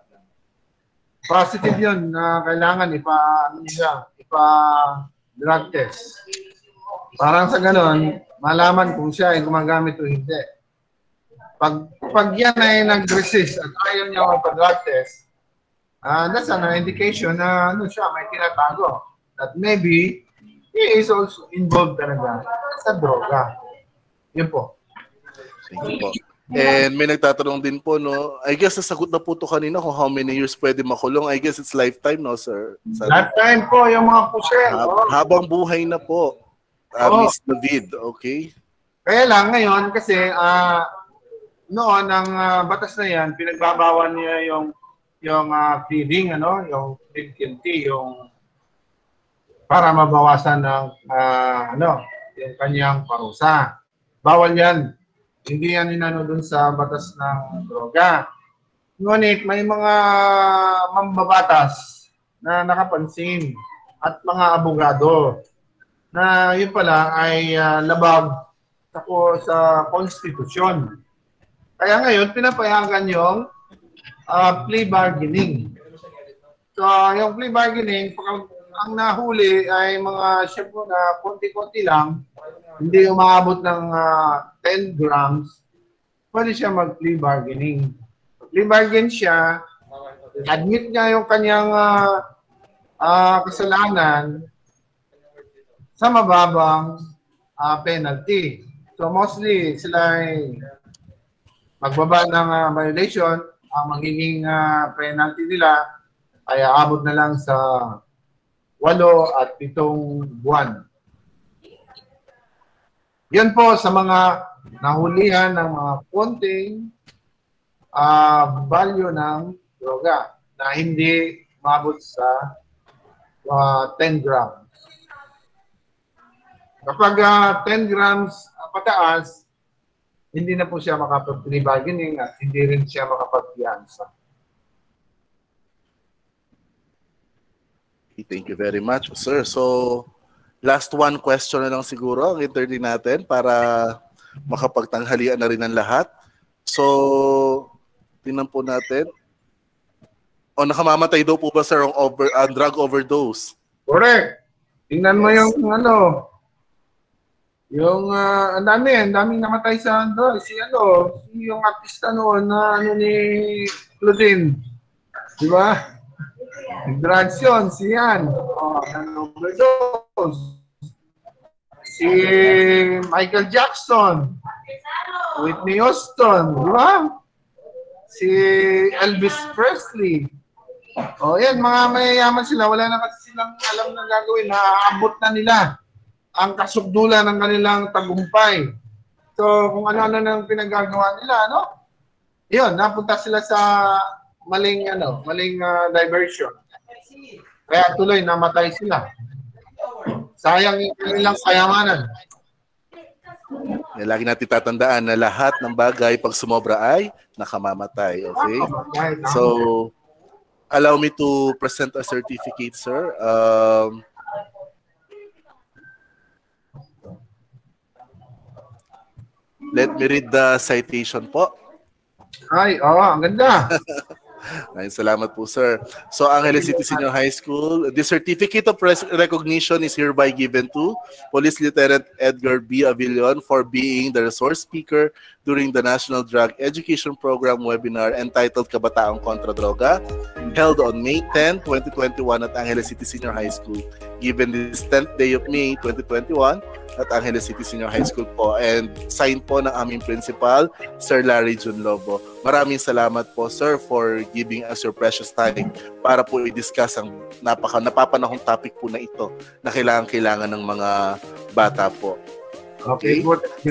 Speaker 4: Positive yun na kailangan ipa, ano niya, ipa drug test. Parang sa ganon, malaman kung siya ay gumagamit o hindi. Pag, pag yan ay nag-resist at ayaw niya magpa-drug test, uh, that's an indication na ano siya, may tinatago. That maybe he is also involved talaga sa droga. Yun po.
Speaker 1: Thank you po. And may nagtatanong din po, no? I guess nasagot na po ito kanina kung how many years pwede makulong. I guess it's lifetime, no, sir? Sa
Speaker 4: lifetime po, yung mga pusher.
Speaker 1: Hab
Speaker 4: oh.
Speaker 1: Habang buhay na po. Uh,
Speaker 4: oh.
Speaker 1: Miss David, okay?
Speaker 4: Kaya lang ngayon, kasi uh, noon, ang uh, batas na yan, pinagbabawan niya yung yung uh, pleading, ano? Yung plead guilty, yung para mabawasan ng uh, ano, yung kanyang parusa. Bawal yan. Hindi yan inano dun sa batas ng droga. Ngunit may mga mambabatas na nakapansin at mga abogado na yun pala ay uh, labag sa, sa konstitusyon. Kaya ngayon, pinapayagan yung uh, plea bargaining. So, yung plea bargaining, pag ang nahuli ay mga syempre na konti-konti lang, hindi umaabot ng uh, ten grams, pwede siya mag-plea bargaining. Plea bargain siya, admit niya yung kanyang uh, uh, kasalanan sa mababang uh, penalty. So mostly sila ay magbaba ng uh, violation, ang magiging uh, penalty nila ay aabot na lang sa walo at pitong buwan. Yan po sa mga nahulihan ng mga konting uh, value ng droga na hindi mabot sa uh, ten grams. Kapag uh, ten grams uh, pataas, hindi na po siya makapag-plea bargaining at hindi rin siya makapag-fianza.
Speaker 1: Thank you very much, sir. So, last one question na lang siguro ang interview natin para makapagtanghalian na rin ang lahat. So, tingnan po natin. O, nakamamatay daw po ba, sir, ang over, uh, drug overdose?
Speaker 4: Correct. Tingnan mo yung ano, yung uh, ang dami, ang daming namatay sa drug. Si ano, si yung artista noon na ano ni Claudine. Di ba? Drugs yun, si Yan. Oh, overdose. Si Michael Jackson. Whitney Houston. Di ba? Si Elvis Presley. O oh, yan, mga mayayaman sila. Wala na kasi silang alam na gagawin. Naaabot na nila ang kasukdulan ng kanilang tagumpay. So, kung ano-ano nang pinagagawa nila, no? Yun, napunta sila sa maling, ano, maling uh, diversion. Kaya tuloy, namatay sila. Sayang yung kanilang kayamanan.
Speaker 1: Lagi natin tatandaan na lahat ng bagay pag sumobra ay nakamamatay. Okay? So, allow me to present a certificate, sir. Um, let me read the citation po.
Speaker 4: Ay, oo, ang ganda.
Speaker 1: Ay, salamat po, sir. So, Angeles City Senior High School, the certificate of recognition is hereby given to Police Lieutenant Edgar B. Avillon for being the resource speaker during the National Drug Education Program webinar entitled Kabataang Kontra Droga, held on May tenth, twenty twenty-one at Angeles City Senior High School, given this tenth day of May twenty twenty-one at Angeles City Senior High School po, and signed po ng aming principal, Sir Larry Jun Lobo. Maraming salamat po, sir, for giving us your precious time para po i-discuss ang napaka napapanahong topic po na ito na kailangan-kailangan ng mga bata po.
Speaker 4: Okay.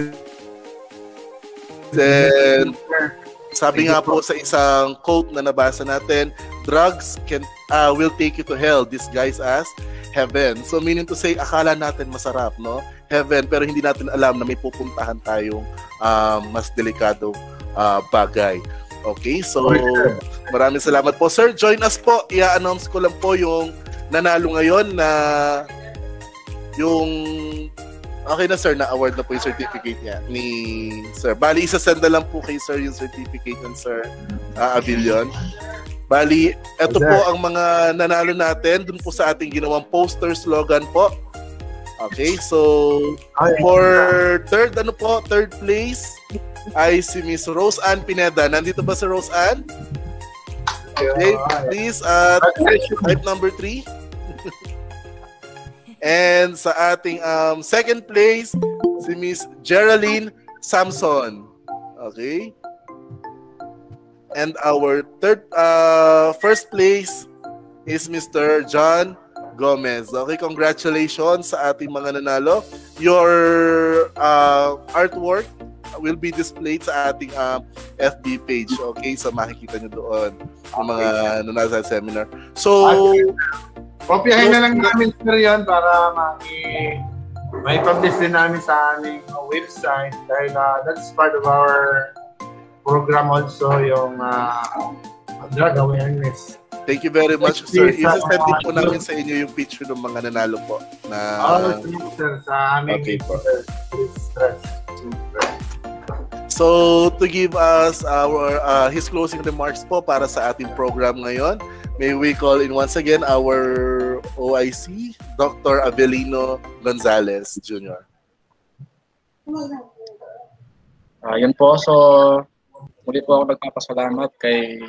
Speaker 1: Then, sabi nga po sa isang quote na nabasa natin, drugs can uh, will take you to hell, disguised as heaven. So meaning to say, akala natin masarap, no? Heaven, pero hindi natin alam na may pupuntahan tayong uh, mas delikadong uh, bagay. Okay, so maraming salamat po. Sir, join us po. I-announce ko lang po yung nanalo ngayon na yung okay na, sir, na-award na po yung certificate niya ni sir. Bali, isa-send na lang po kay sir yung certificate ng sir uh, Avillon. Bali, eto po ang mga nanalo natin dun po sa ating ginawang poster slogan po. Okay, so for third, ano po, third place ay si Miss Rose Ann Pineda. Nandito ba si Rose Ann? Okay, please, uh, type number three. And sa ating um, second place, si Miss Geraldine Samson. Okay. And our third, uh, first place is Mister John Gomez. Okay, congratulations sa ating mga nanalo. Your uh, artwork will be displayed sa ating uh, F B page. Okay, so makikita nyo doon yung mga nanalo sa seminar. So,
Speaker 4: kopyahin na lang namin, sir, yun para may, may publish din namin sa aming uh, website dahil uh, that's part of our program also, yung uh, drug awareness.
Speaker 1: Thank you very much, sir. Isa-send din po namin sa inyo yung picture ng mga nanalo po. Na,
Speaker 4: oh, sir, sa aming
Speaker 1: okay po.
Speaker 4: Stress.
Speaker 1: So, to give us our uh, his closing remarks po para sa ating program ngayon, may we call in once again our O I C, Doctor Avelino Gonzalez, Junior
Speaker 3: Uh, yun po, so muli po ako nagpapasalamat kay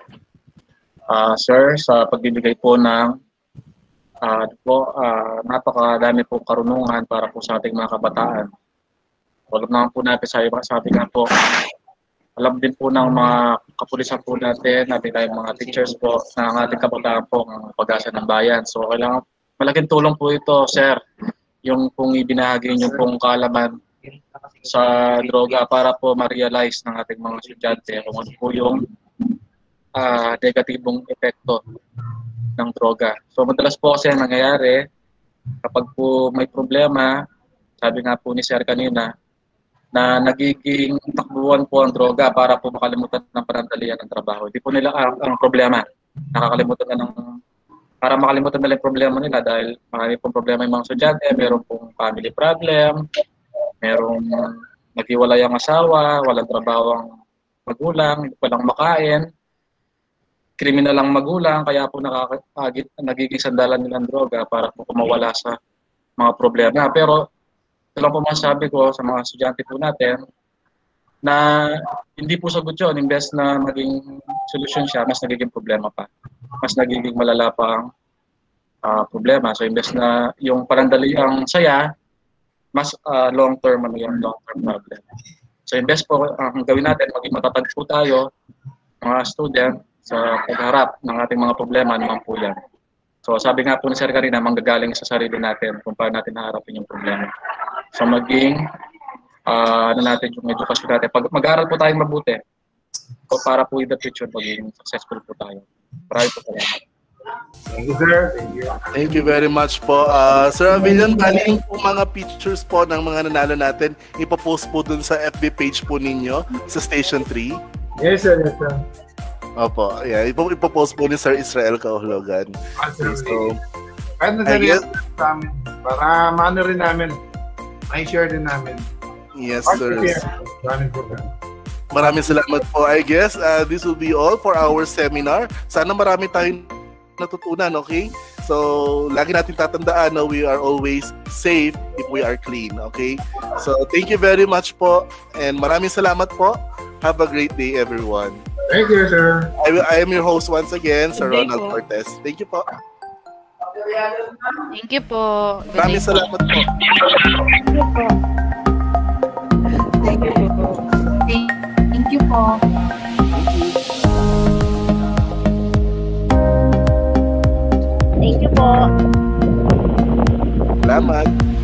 Speaker 3: uh, Sir sa pagbibigay po ng uh, po, uh, napakadami po karunungan para po sa ating mga kabataan. Tulad naman po natin sa iba, sabi nga po, alam din po ng mga kapulisan po natin, natin tayong mga teachers po, na ang ating kabataan po ang pag-asa ng bayan. So, kailangan, malaking tulong po ito, sir, yung pong ibinahagi yung pong kaalaman sa droga para po ma-realize ng ating mga estudyante kung ano po yung uh, negatibong epekto ng droga. So, madalas po kasi nangyayari, kapag po may problema, sabi nga po ni sir kanina, na nagiging takbuhan po ang droga para po makalimutan ng panandalian ng trabaho. Hindi po nila ang, ang problema. Nakakalimutan na ng, para makalimutan nila yung problema nila dahil marami pong problema yung mga estudyante, meron pong family problem, merong naghiwalay ang asawa, walang trabaho ang magulang, walang makain, kriminal ang magulang, kaya po nakakagit, nagiging sandalan nila ng droga para po kumawala sa mga problema. Pero ito lang po masasabi ko sa mga estudyante po natin na hindi po sagot yun. Imbes na maging solusyon siya, mas nagiging problema pa. Mas nagiging malala pa ang uh, problema. So imbes na yung parandali ang saya, mas uh, long-term ano yung long-term problem. So imbes po ang uh, gawin natin, maging matatag po tayo, mga student, sa pagharap ng ating mga problema naman po yan. So sabi nga po ni Sir kanina, manggagaling sa sarili natin kung paano natin haharapin yung problema. So maging, uh, ano natin yung edukasyon natin. Pag mag-aaral po tayong mabuti, so para po in the future, maging successful po tayo. Maraming po salamat.
Speaker 4: Thank you, sir. Thank you.
Speaker 1: Thank you very much po. Uh, Sir Avillon, kaling po mga pictures po ng mga nanalo natin, ipopost po dun sa F B page po ninyo sa Station three.
Speaker 4: Yes, sir. Yes, sir.
Speaker 1: Opo, yeah. Ipo, ipopost po ni Sir Israel Kahulugan. Okay, so,
Speaker 4: kahit na
Speaker 1: I guess,
Speaker 4: sa amin, para maano rin namin, may share din namin.
Speaker 1: Yes, sir. Maraming salamat po. I guess uh, this will be all for our seminar. Sana marami tayong natutunan, okay? So, lagi natin tatandaan na we are always safe if we are clean, okay? So, thank you very much po and maraming salamat po. Have a great day, everyone.
Speaker 4: Thank you, sir.
Speaker 1: I, I am your host once again, Sir Ronald Cortez. Thank you po.
Speaker 7: Thank you po.
Speaker 1: Maraming salamat po.
Speaker 7: Thank you po. Thank you po.
Speaker 5: Thank you po.
Speaker 1: Salamat.